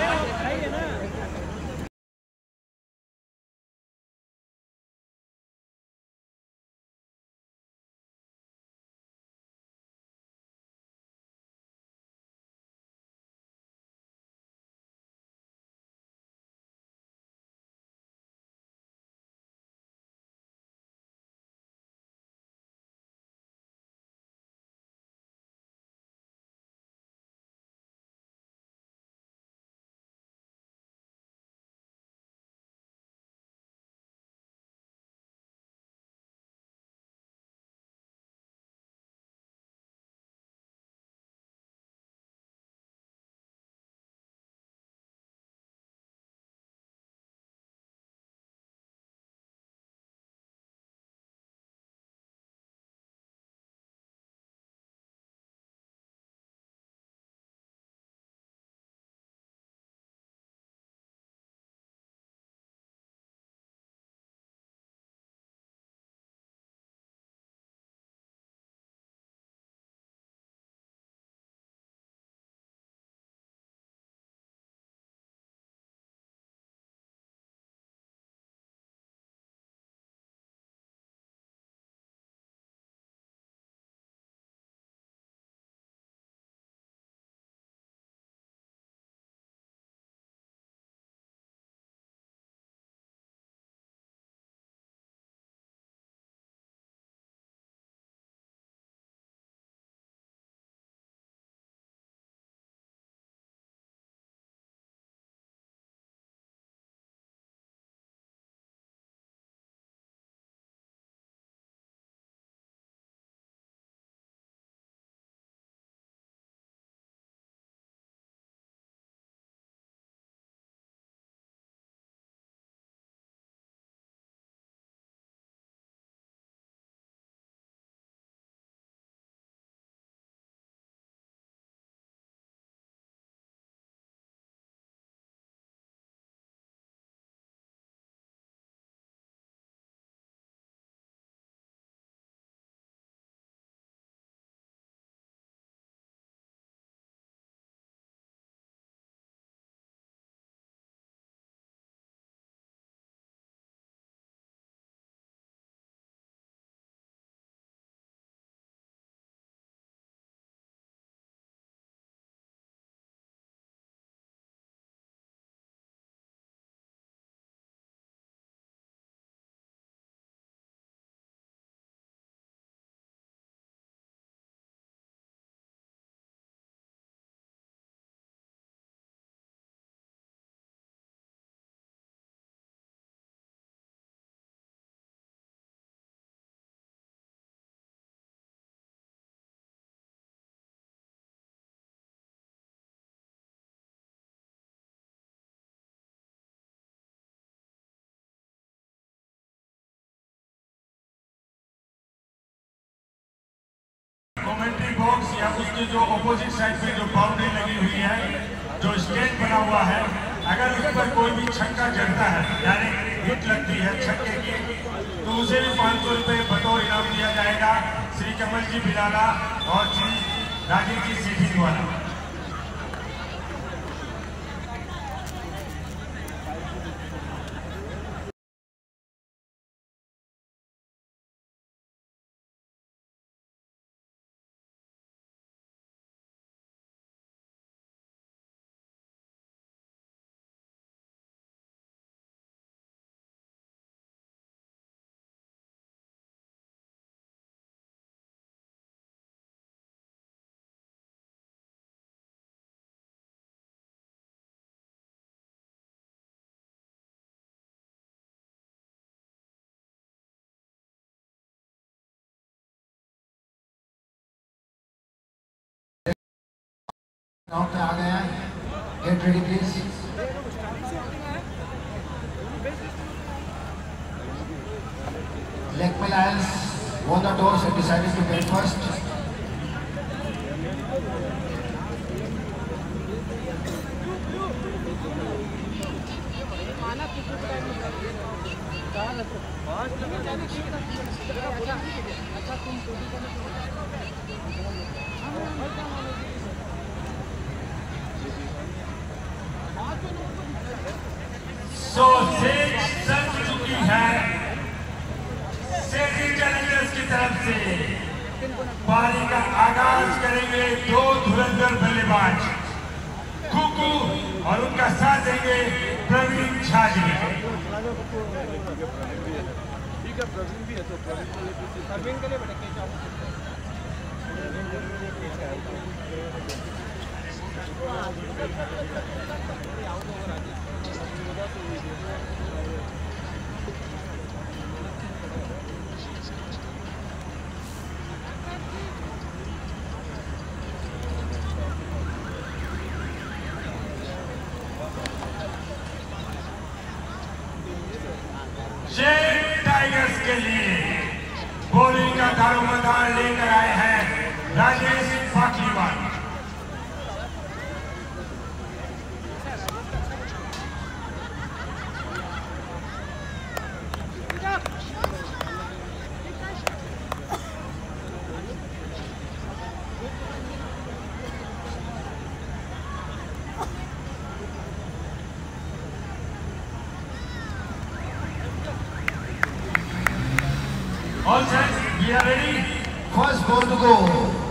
कमेंट्री बॉक्स या उसके जो ऑपोजिट साइड पे जो बाउंड्री लगी हुई है, जो स्टेज बना हुआ है, अगर उस पर कोई भी छक्का जड़ता है यानी हिट लगती है छक्के की, तो उसे भी पाँच सौ रुपये बतौर इनाम दिया जाएगा श्री कमल जी बिलाला और श्री राजीव जी सेठी द्वारा। ग्राउंड पे आ गए हैं, get ready please. Lakme Lions won the toss and decided to bat first. सो सेज चल चुकी है सेठी चैलेंजर्स की तरफ से। पारी का आगाज करेंगे दो धुरंधर बल्लेबाज कुकू और उनका साथ देंगे प्रवीण झा जी। ठीक है, प्रवीण भी है तो प्रवीण के लिए बेटा क्या टाइगर्स के लिए बॉलिंग का दारोमदार लेकर आए हैं Rajesh पाखलीवाल। All set, we are ready. First ball to go.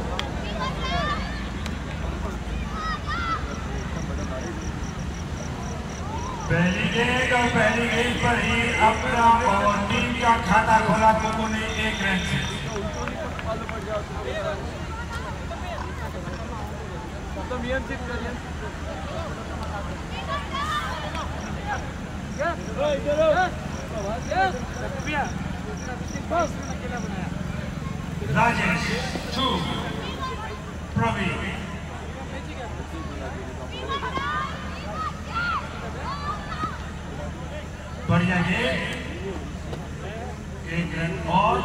पहली गेंद और पहली गेंद पर ही अपना और टीम का खाता खोला कुकू ने एक रन से। राजेश टू प्रवीण बढ़िया गेंद एक रन और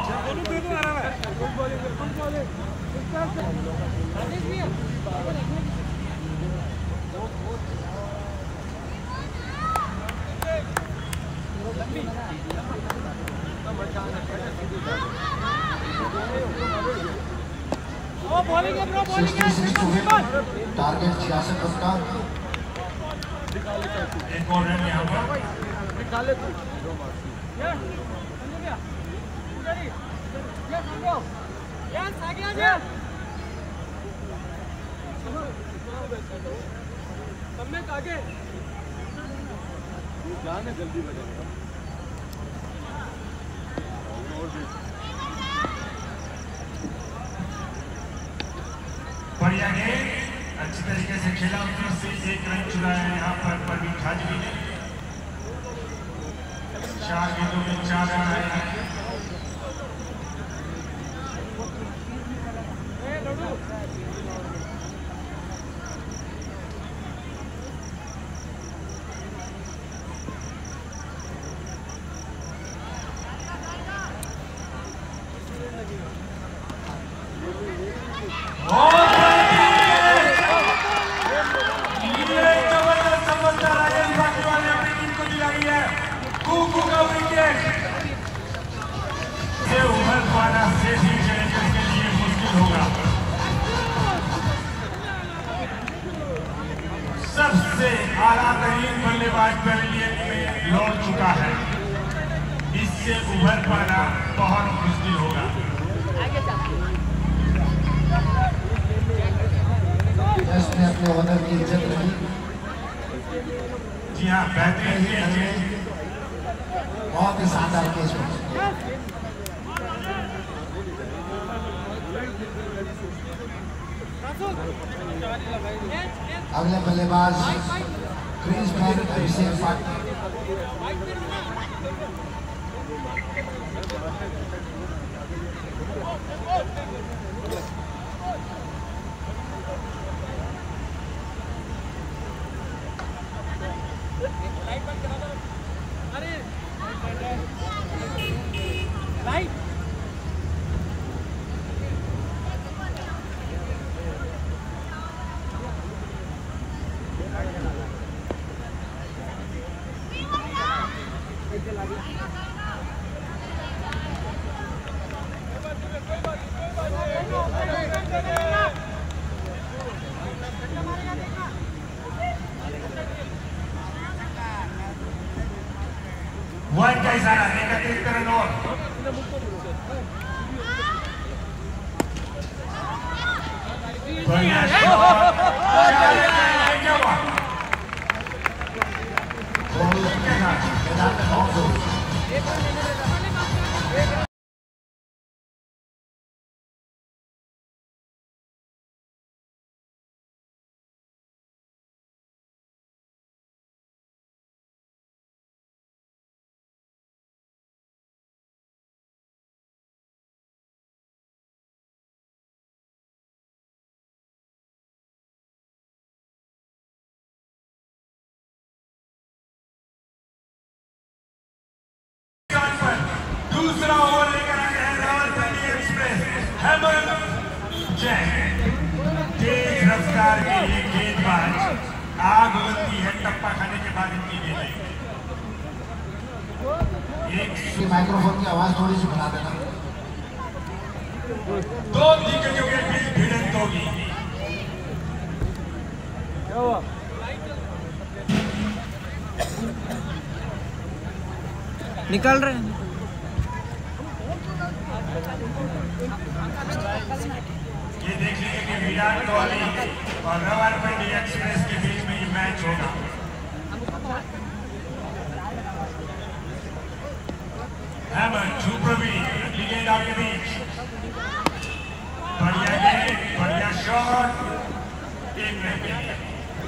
टारगेट छियासठ रन का। एक और रन यहाँ पर निकाले तो आगे जाने जल्दी बजा। बढ़िया गेंद अच्छी तरीके से खेला, उसमें से एक रन चुराया है यहाँ पर प्रवीण झा जी ने। चार गेंदों में चार रन आए हैं। सबसे आला तरीन बल्लेबाज पैवेलियन में लौट चुका है, इससे उभर पाना बहुत मुश्किल होगा। ने अपने ओनर की इज्जत रखी। जी हाँ, बेहतरीन कैच, बहुत ही शानदार कैच। अगले बल्लेबाज क्रीज पर अभिषेक पाटिल। वन का इशारा, इकतीस रन और बढ़िया शॉट, क्या हुआ? दूसरा ओवर लेकर आए हैं रावलपिंडी एक्सप्रेस। हेमंत जैन तेज रफ्तार के ये गेंदबाज, आग लगती है टप्पा खाने के बाद इनकी गेंदें। एक माइक्रोफोन की आवाज थोड़ी सी बढ़ा देना। दो दिग्गजों के बीच भिड़ंत होगी। निकल रहे हैं। ये देख लीजिए कि विराट कोहली और रावलपिंडी एक्सप्रेस के बीच में ये मैच होगा। हेमंत छुप्रवी गेंद आपके बीच, बढ़िया गेंद, बढ़िया शॉट, एक रन के लिए।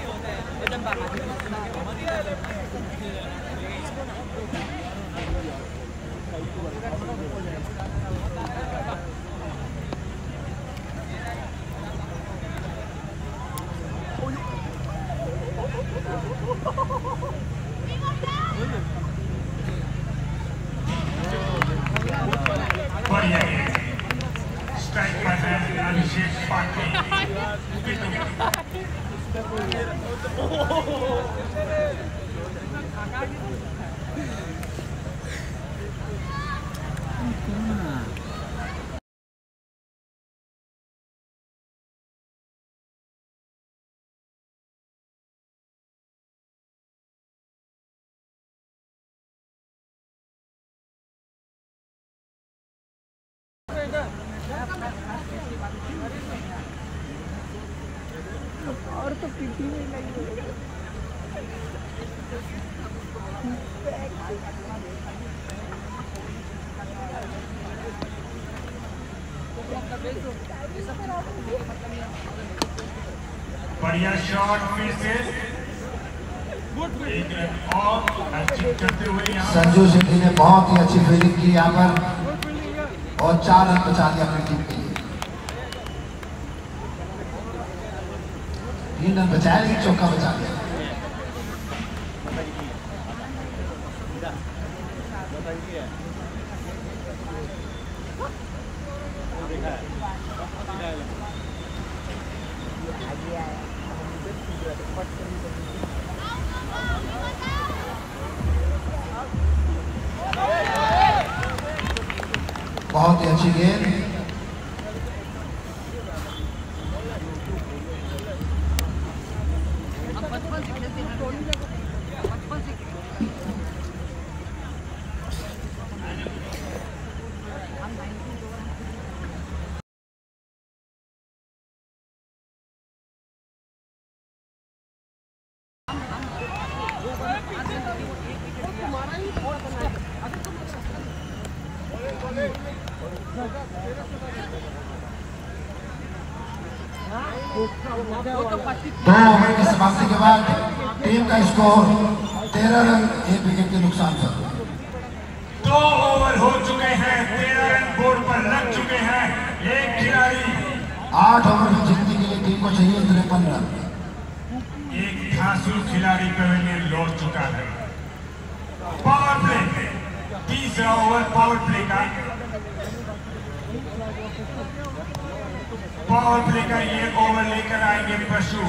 बढ़िया गेंद, स्ट्राइक पर है अभिषेक पाटिल। और तो पीटी नहीं लगी। बढ़िया शॉट फिर से, एक रन और अचीव करते हुए यहाँ संजू सिंह ने बहुत ही अच्छी फील्डिंग की यहाँ पर और चार रन बचा दिया अपनी टीम के लिए। तीन रन बचाया लेकिन चौका बचा दिया। बहुत ही अच्छी गेंद, दो ओवर की समाप्ति के बाद टीम का स्कोर तेरह रन एक विकेट के नुकसान पर। दो ओवर हो चुके हैं, तेरह रन बोर्ड पर लग चुके हैं। एक खिलाड़ी आठ ओवर में जीतने के लिए टीम को चाहिए तिरपन रन। एक धांसू खिलाड़ी पवेलियन लौट चुका है। पावर प्ले, तीसरा ओवर पावर प्ले का पावर प्ले का ये ओवर लेकर आएंगे पशु।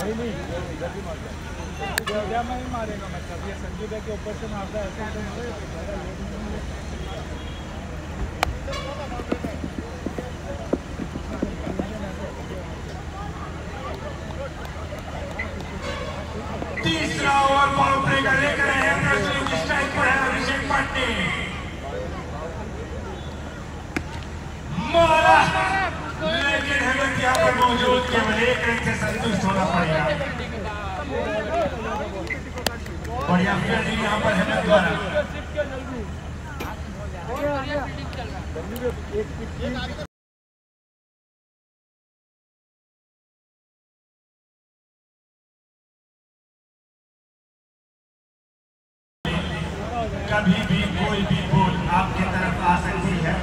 नहीं नहीं जल्दी मार दिया मैं ही मारेगा मतलब ये संजू भाई के ऊपर से मारता है ऐसे तो तीसरा ओवर बाउंड्री का लेकर आए हैं प्रश्न की स्ट्राइक पर है अभिषेक पांडे मारा लेकिन हेमंत यहाँ पर मौजूद केवल एक रन से संतुष्ट होना पड़ेगा। बढ़िया फील्डिंग यहाँ पर हेमंत द्वारा कभी भी कोई भी बॉल आपकी तरफ आ सकती है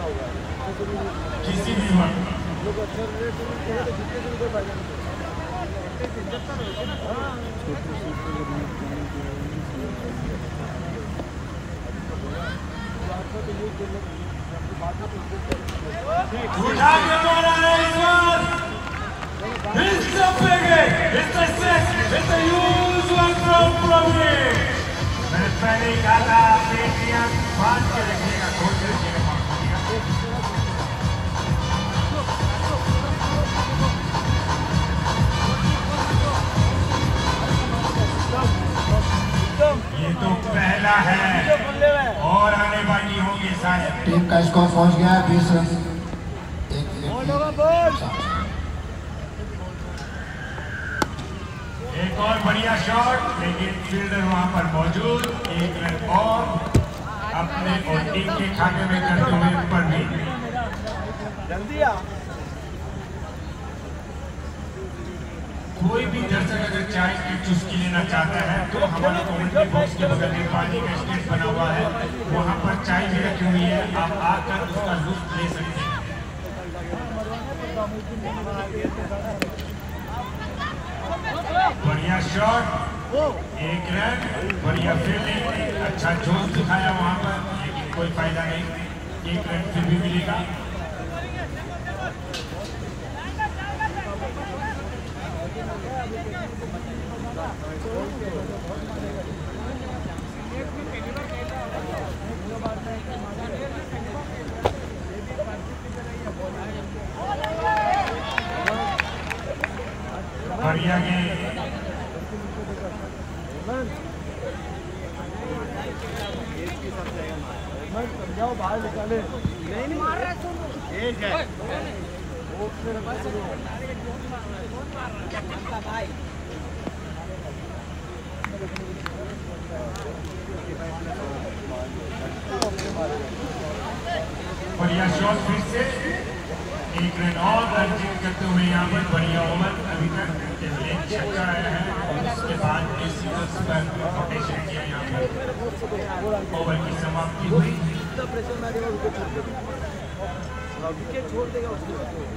किसी भी वक्त। उठा के मारा है इस बार It's a big hit. It's a six. It's a huge one from Praveen. मैंने पहले ही कहा था पेटियां बांध के रखिएगा खोल के रखिएगा। ये तो पहला है और आने वाली होगी शायद। टीम का स्कोर पहुंच गया है बीस रन। एक और बढ़िया शॉट लेकिन फील्डर वहां पर मौजूद। एक रन और अपने और टीम के खाते में करते हुए ऊपर भी जल्दी आ कोई भी दर्शक अगर चाय की चुस्की लेना चाहता है तो हमारे कमेंट्री बॉक्स के बगल में पानी का स्टेज बना हुआ है वहां पर चाय भी रखी हुई है आप आकर उसका लुत्फ ले सकते हैं। बढ़िया शॉट एक रन बढ़िया फील्डिंग अच्छा जोश दिखाया वहां पर लेकिन कोई फायदा नहीं एक रन फिर भी मिलेगा। बढ़िया गेंद समझाओ बाहर निकाले नहीं नहीं मार रहा ठीक है भाई बढ़िया शॉट फिर से एक रन और अर्जित करते हुए यहाँ पर बढ़िया ओवर अभी तक एक छक्का आया है और उसके बाद सीजर्स पर रोटेशन किया यहाँ पर ओवर की समाप्ति हुई। प्रेशर मारेगा विकेट छोड़ देगा उसको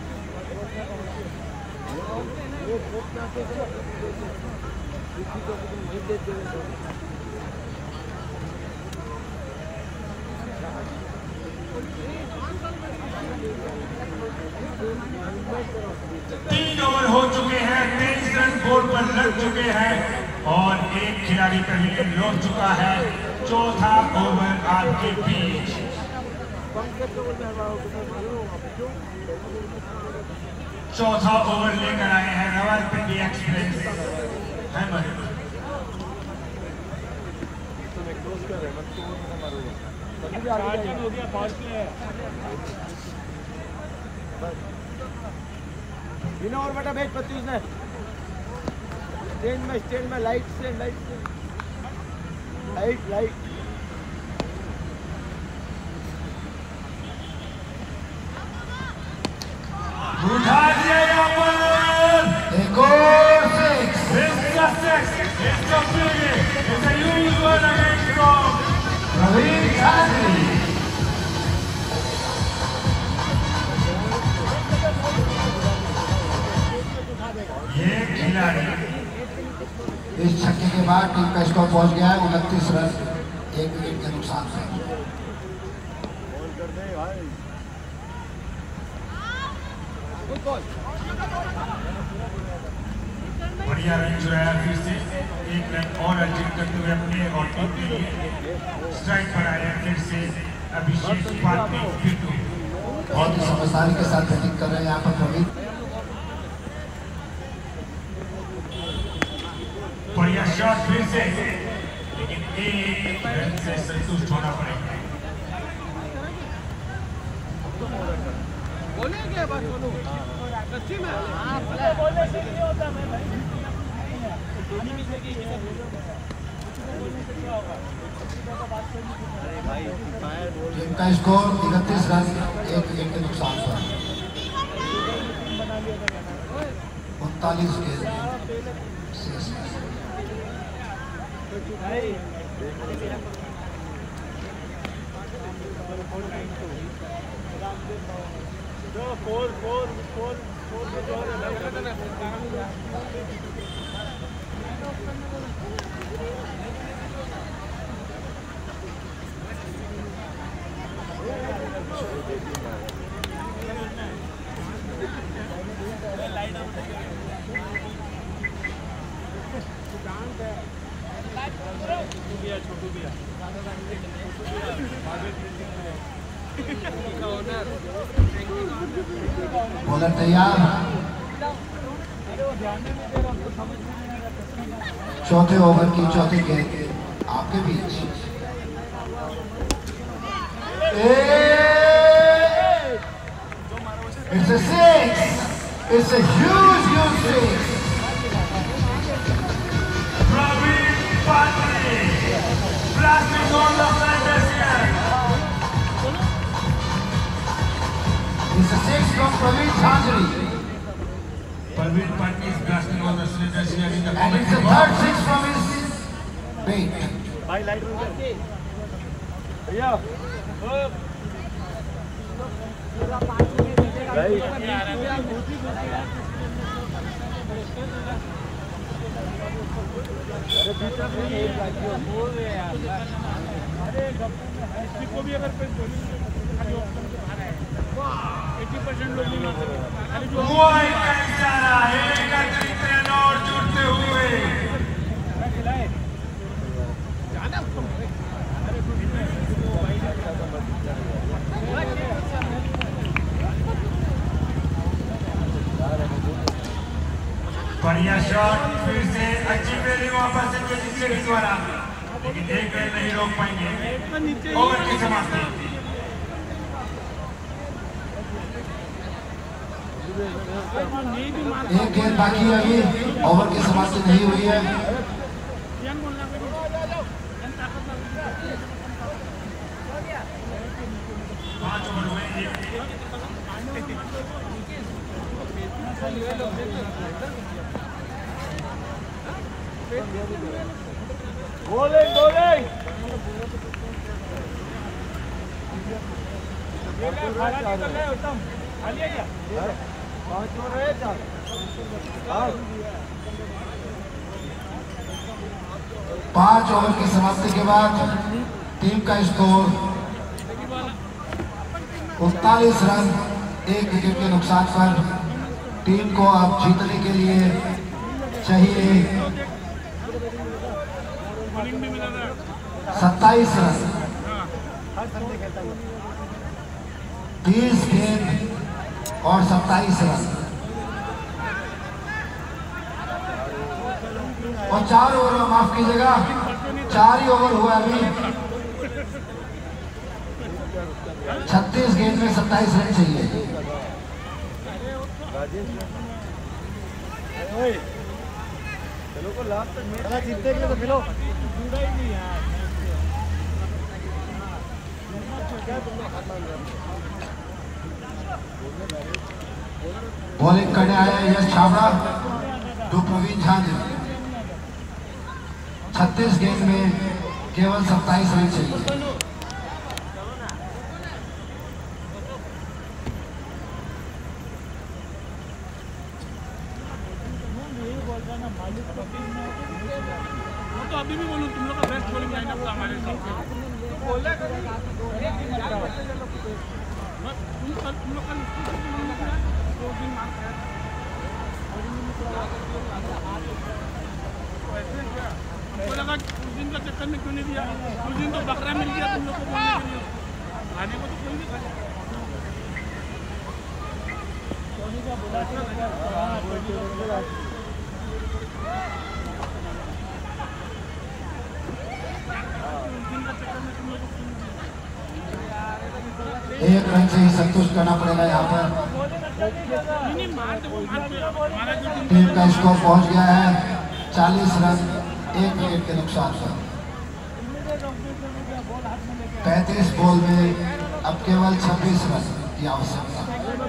तीन ओवर हो चुके हैं तेईस रन बोर्ड पर लग चुके हैं और एक खिलाड़ी का विकेट लौट चुका है। चौथा ओवर आपके बीच चौथा ओवर लेकर आए हैं रावलपिंडी एक्सप्रेस हेमंत। बिना और बेटा भेज पत्ती उसने स्टैंड में स्टैंड में लाइट से लाइट से लाइट लाइट उठा दिया यहाँ पर एक और सिक्स। इसका सिक्स इसका फिर इसका use one against from Praveen Chaudhary. ये खिलाड़ी इस छक्के के बाद टीम का स्कोर पहुंच गया है उनतीस रन एक विकेट के नुकसान से। बढ़िया बढ़िया रन चुराया, फिर से एक रन और अर्जित करते हुए अपने और टीम के लिए स्ट्राइक पर आए फिर से अभिषेक पाटिल पिट्टू। बहुत ही समझदारी के साथ बैटिंग कर रहे हैं यहाँ पर प्रवीण। बढ़िया शॉट फिर से, लेकिन एक रन से संतुष्ट होना पड़ेगा। बोलेंगे बस बोलो सच्ची में बोलने से नहीं होता मैं भाई टीम का स्कोर इकतीस रन एक विकेट के नुकसान पर उनतालीस गेंद शेष। Four four four four Chhotu भैया बॉलर तैयार। चौथे ओवर की चौथी गेंद आपके बीच। It's a six. It's a huge, huge six. Praveen Patil blasting on the flank here. It's a six from Praveen Patil. Praveen Patil is blasting on the cylinders here in the And it's the third six from his bait. भाई light भैया को भी अगर eighty percent लोग नहीं मार सकते। और जुड़ते हुए बढ़िया शॉट फिर से अच्छी फील्डिंग वापस से जिसके द्वारा, लेकिन एक रन नहीं रोक पाएंगे। ओवर की समाप्ति। एक गेंद बाकी है अभी, ओवर की समाप्ति नहीं हुई है। पांच ओवर में बॉलिंग बॉलिंग उत्तम खाली है क्या पांच ओवर है चार पांच ओवर की समाप्ति के बाद टीम का स्कोर उनतालीस रन एक विकेट के नुकसान पर। टीम को अब जीतने के लिए चाहिए सत्ताईस रन। तीस गेंद और सत्ताईस रन और चार ओवर में, माफ कीजिएगा चार ही ओवर हुआ अभी। छत्तीस गेंद में सत्ताईस रन चाहिए। चलो को लास्ट तक मेरा जीतने के लिए तो मिलो जुड़ा ही नहीं यार। बॉलिंग करने आया यश छाबड़ा टू प्रवीण झा ने। छत्तीस गेंद में केवल सत्ताईस रन चाहिए। तो अभी भी बोलूं तुम लोग का बेस्ट बॉलिंग लाइनअप था हमारे हिसाब से। बोला तुम तुम लोग का दो दिन मार चक्कर में क्यों नहीं दिया? उस दिन तो बकरा मिल गया तुम लोग को बोलने के लिए, खाने को तो कोई नहीं खाया। एक रन से ही संतुष्ट करना पड़ेगा यहाँ पर। टीम का स्कोर पहुंच गया है चालीस रन एक विकेट के नुकसान पर। पैंतीस बॉल में अब केवल छब्बीस रन की आवश्यकता।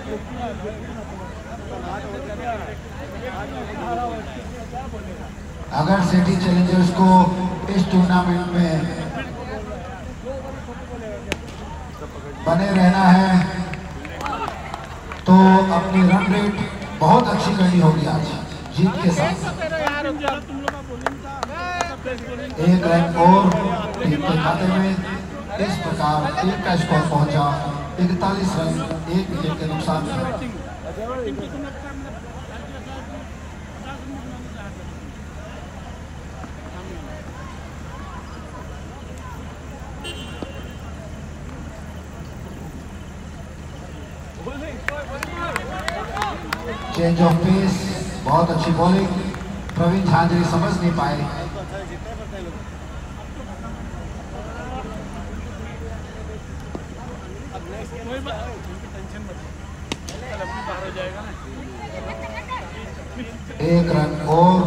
अगर सिटी चैलेंजर्स को इस टूर्नामेंट में बने रहना है तो अपनी रन रेट बहुत अच्छी करनी होगी आज जीत के साथ। एक रन और टीम के खाते में। इस प्रकार टीम का स्कोर पहुंचा इकतालीस रन एक विकेट के नुकसान पर। चेंज ऑफ पेस, बहुत अच्छी बॉलिंग। प्रवीण झांझरी समझ नहीं पाए। एक रन और।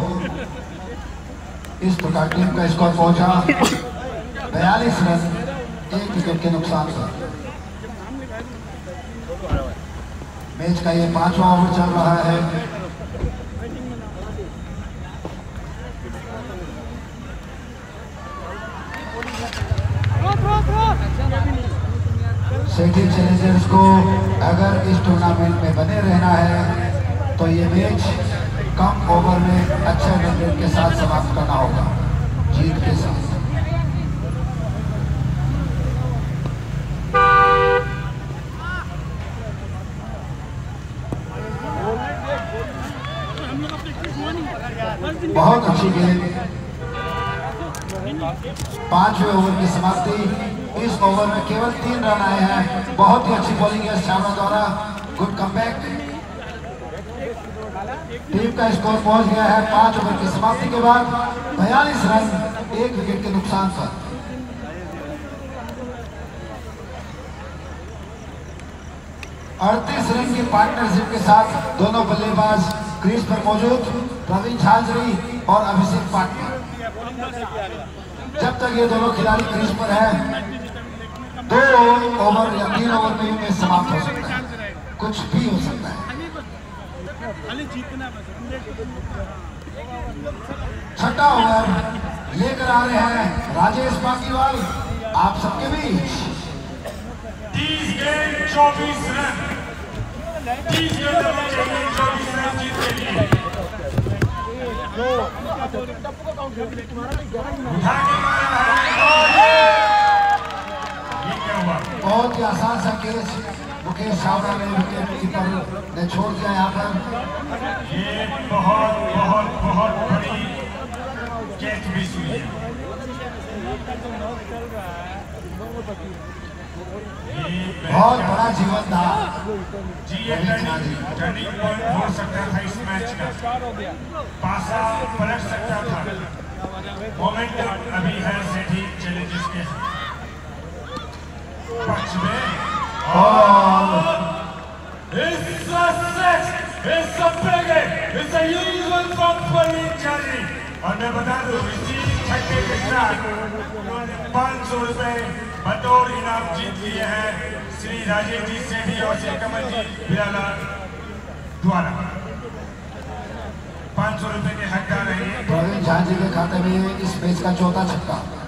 इस प्रकार टीम का स्कोर पहुंचा बयालीस रन एक विकेट के नुकसान पर। मैच का ये पांचवा ओवर चल रहा है। सिटी चैलेंजर्स को अगर इस टूर्नामेंट में बने रहना है तो ये मैच कम ओवर में अच्छे रन रेट के साथ समाप्त करना होगा जीत के साथ। बहुत अच्छी गेंद। पांचवें ओवर की समाप्ति। इस ओवर में केवल तीन रन आए हैं। बहुत ही अच्छी बॉलिंग है छावड़ा द्वारा। Good comeback. टीम का स्कोर पहुंच गया है पांच ओवर की समाप्ति के बाद बयालीस रन एक विकेट के नुकसान पर। अड़तीस रन की पार्टनरशिप के साथ दोनों बल्लेबाज क्रीज पर मौजूद। प्रवीण झांझरी और अभिषेक पाटिल। जब तक ये दोनों खिलाड़ी क्रीज पर है दो ओवर या तीन ओवर में मैच समाप्त हो सकता है। कुछ भी हो सकता है। छठा ओवर लेकर आ रहे हैं राजेश पाकीवाल आप सबके बीच। तीस गेंद चौबीस रन। तीस गेंद चौबीस रन जीत के लिए बहुत ही आसान सा कैच मुकेश छावड़ा ने विकेट कीपर ने छोड़ दिया यहाँ पर। ये बहुत बहुत बहुत बड़ी कैच मिस हुई है। बहुत बड़ा जीवन था जी। ये टर्निंग पॉइंट हो सकता था इस मैच का। पासा पलट सकता था। मोमेंटम अभी है सिटी चैलेंजर्स के पक्ष में। और it's a six, it's a big, it's a huge one from Praveen Jhanjhari. और मैं बता दूं इसी छक्के के साथ उन्होंने पाँच सौ रुपए बतौर इनाम जीत लिए हैं श्री राजेश जी सेठी और श्री कमल जी बिराला द्वारा। पाँच सौ रुपए के हकदार रहे। प्रवीण झांझरी के खाते में इस मैच का चौथा छक्का।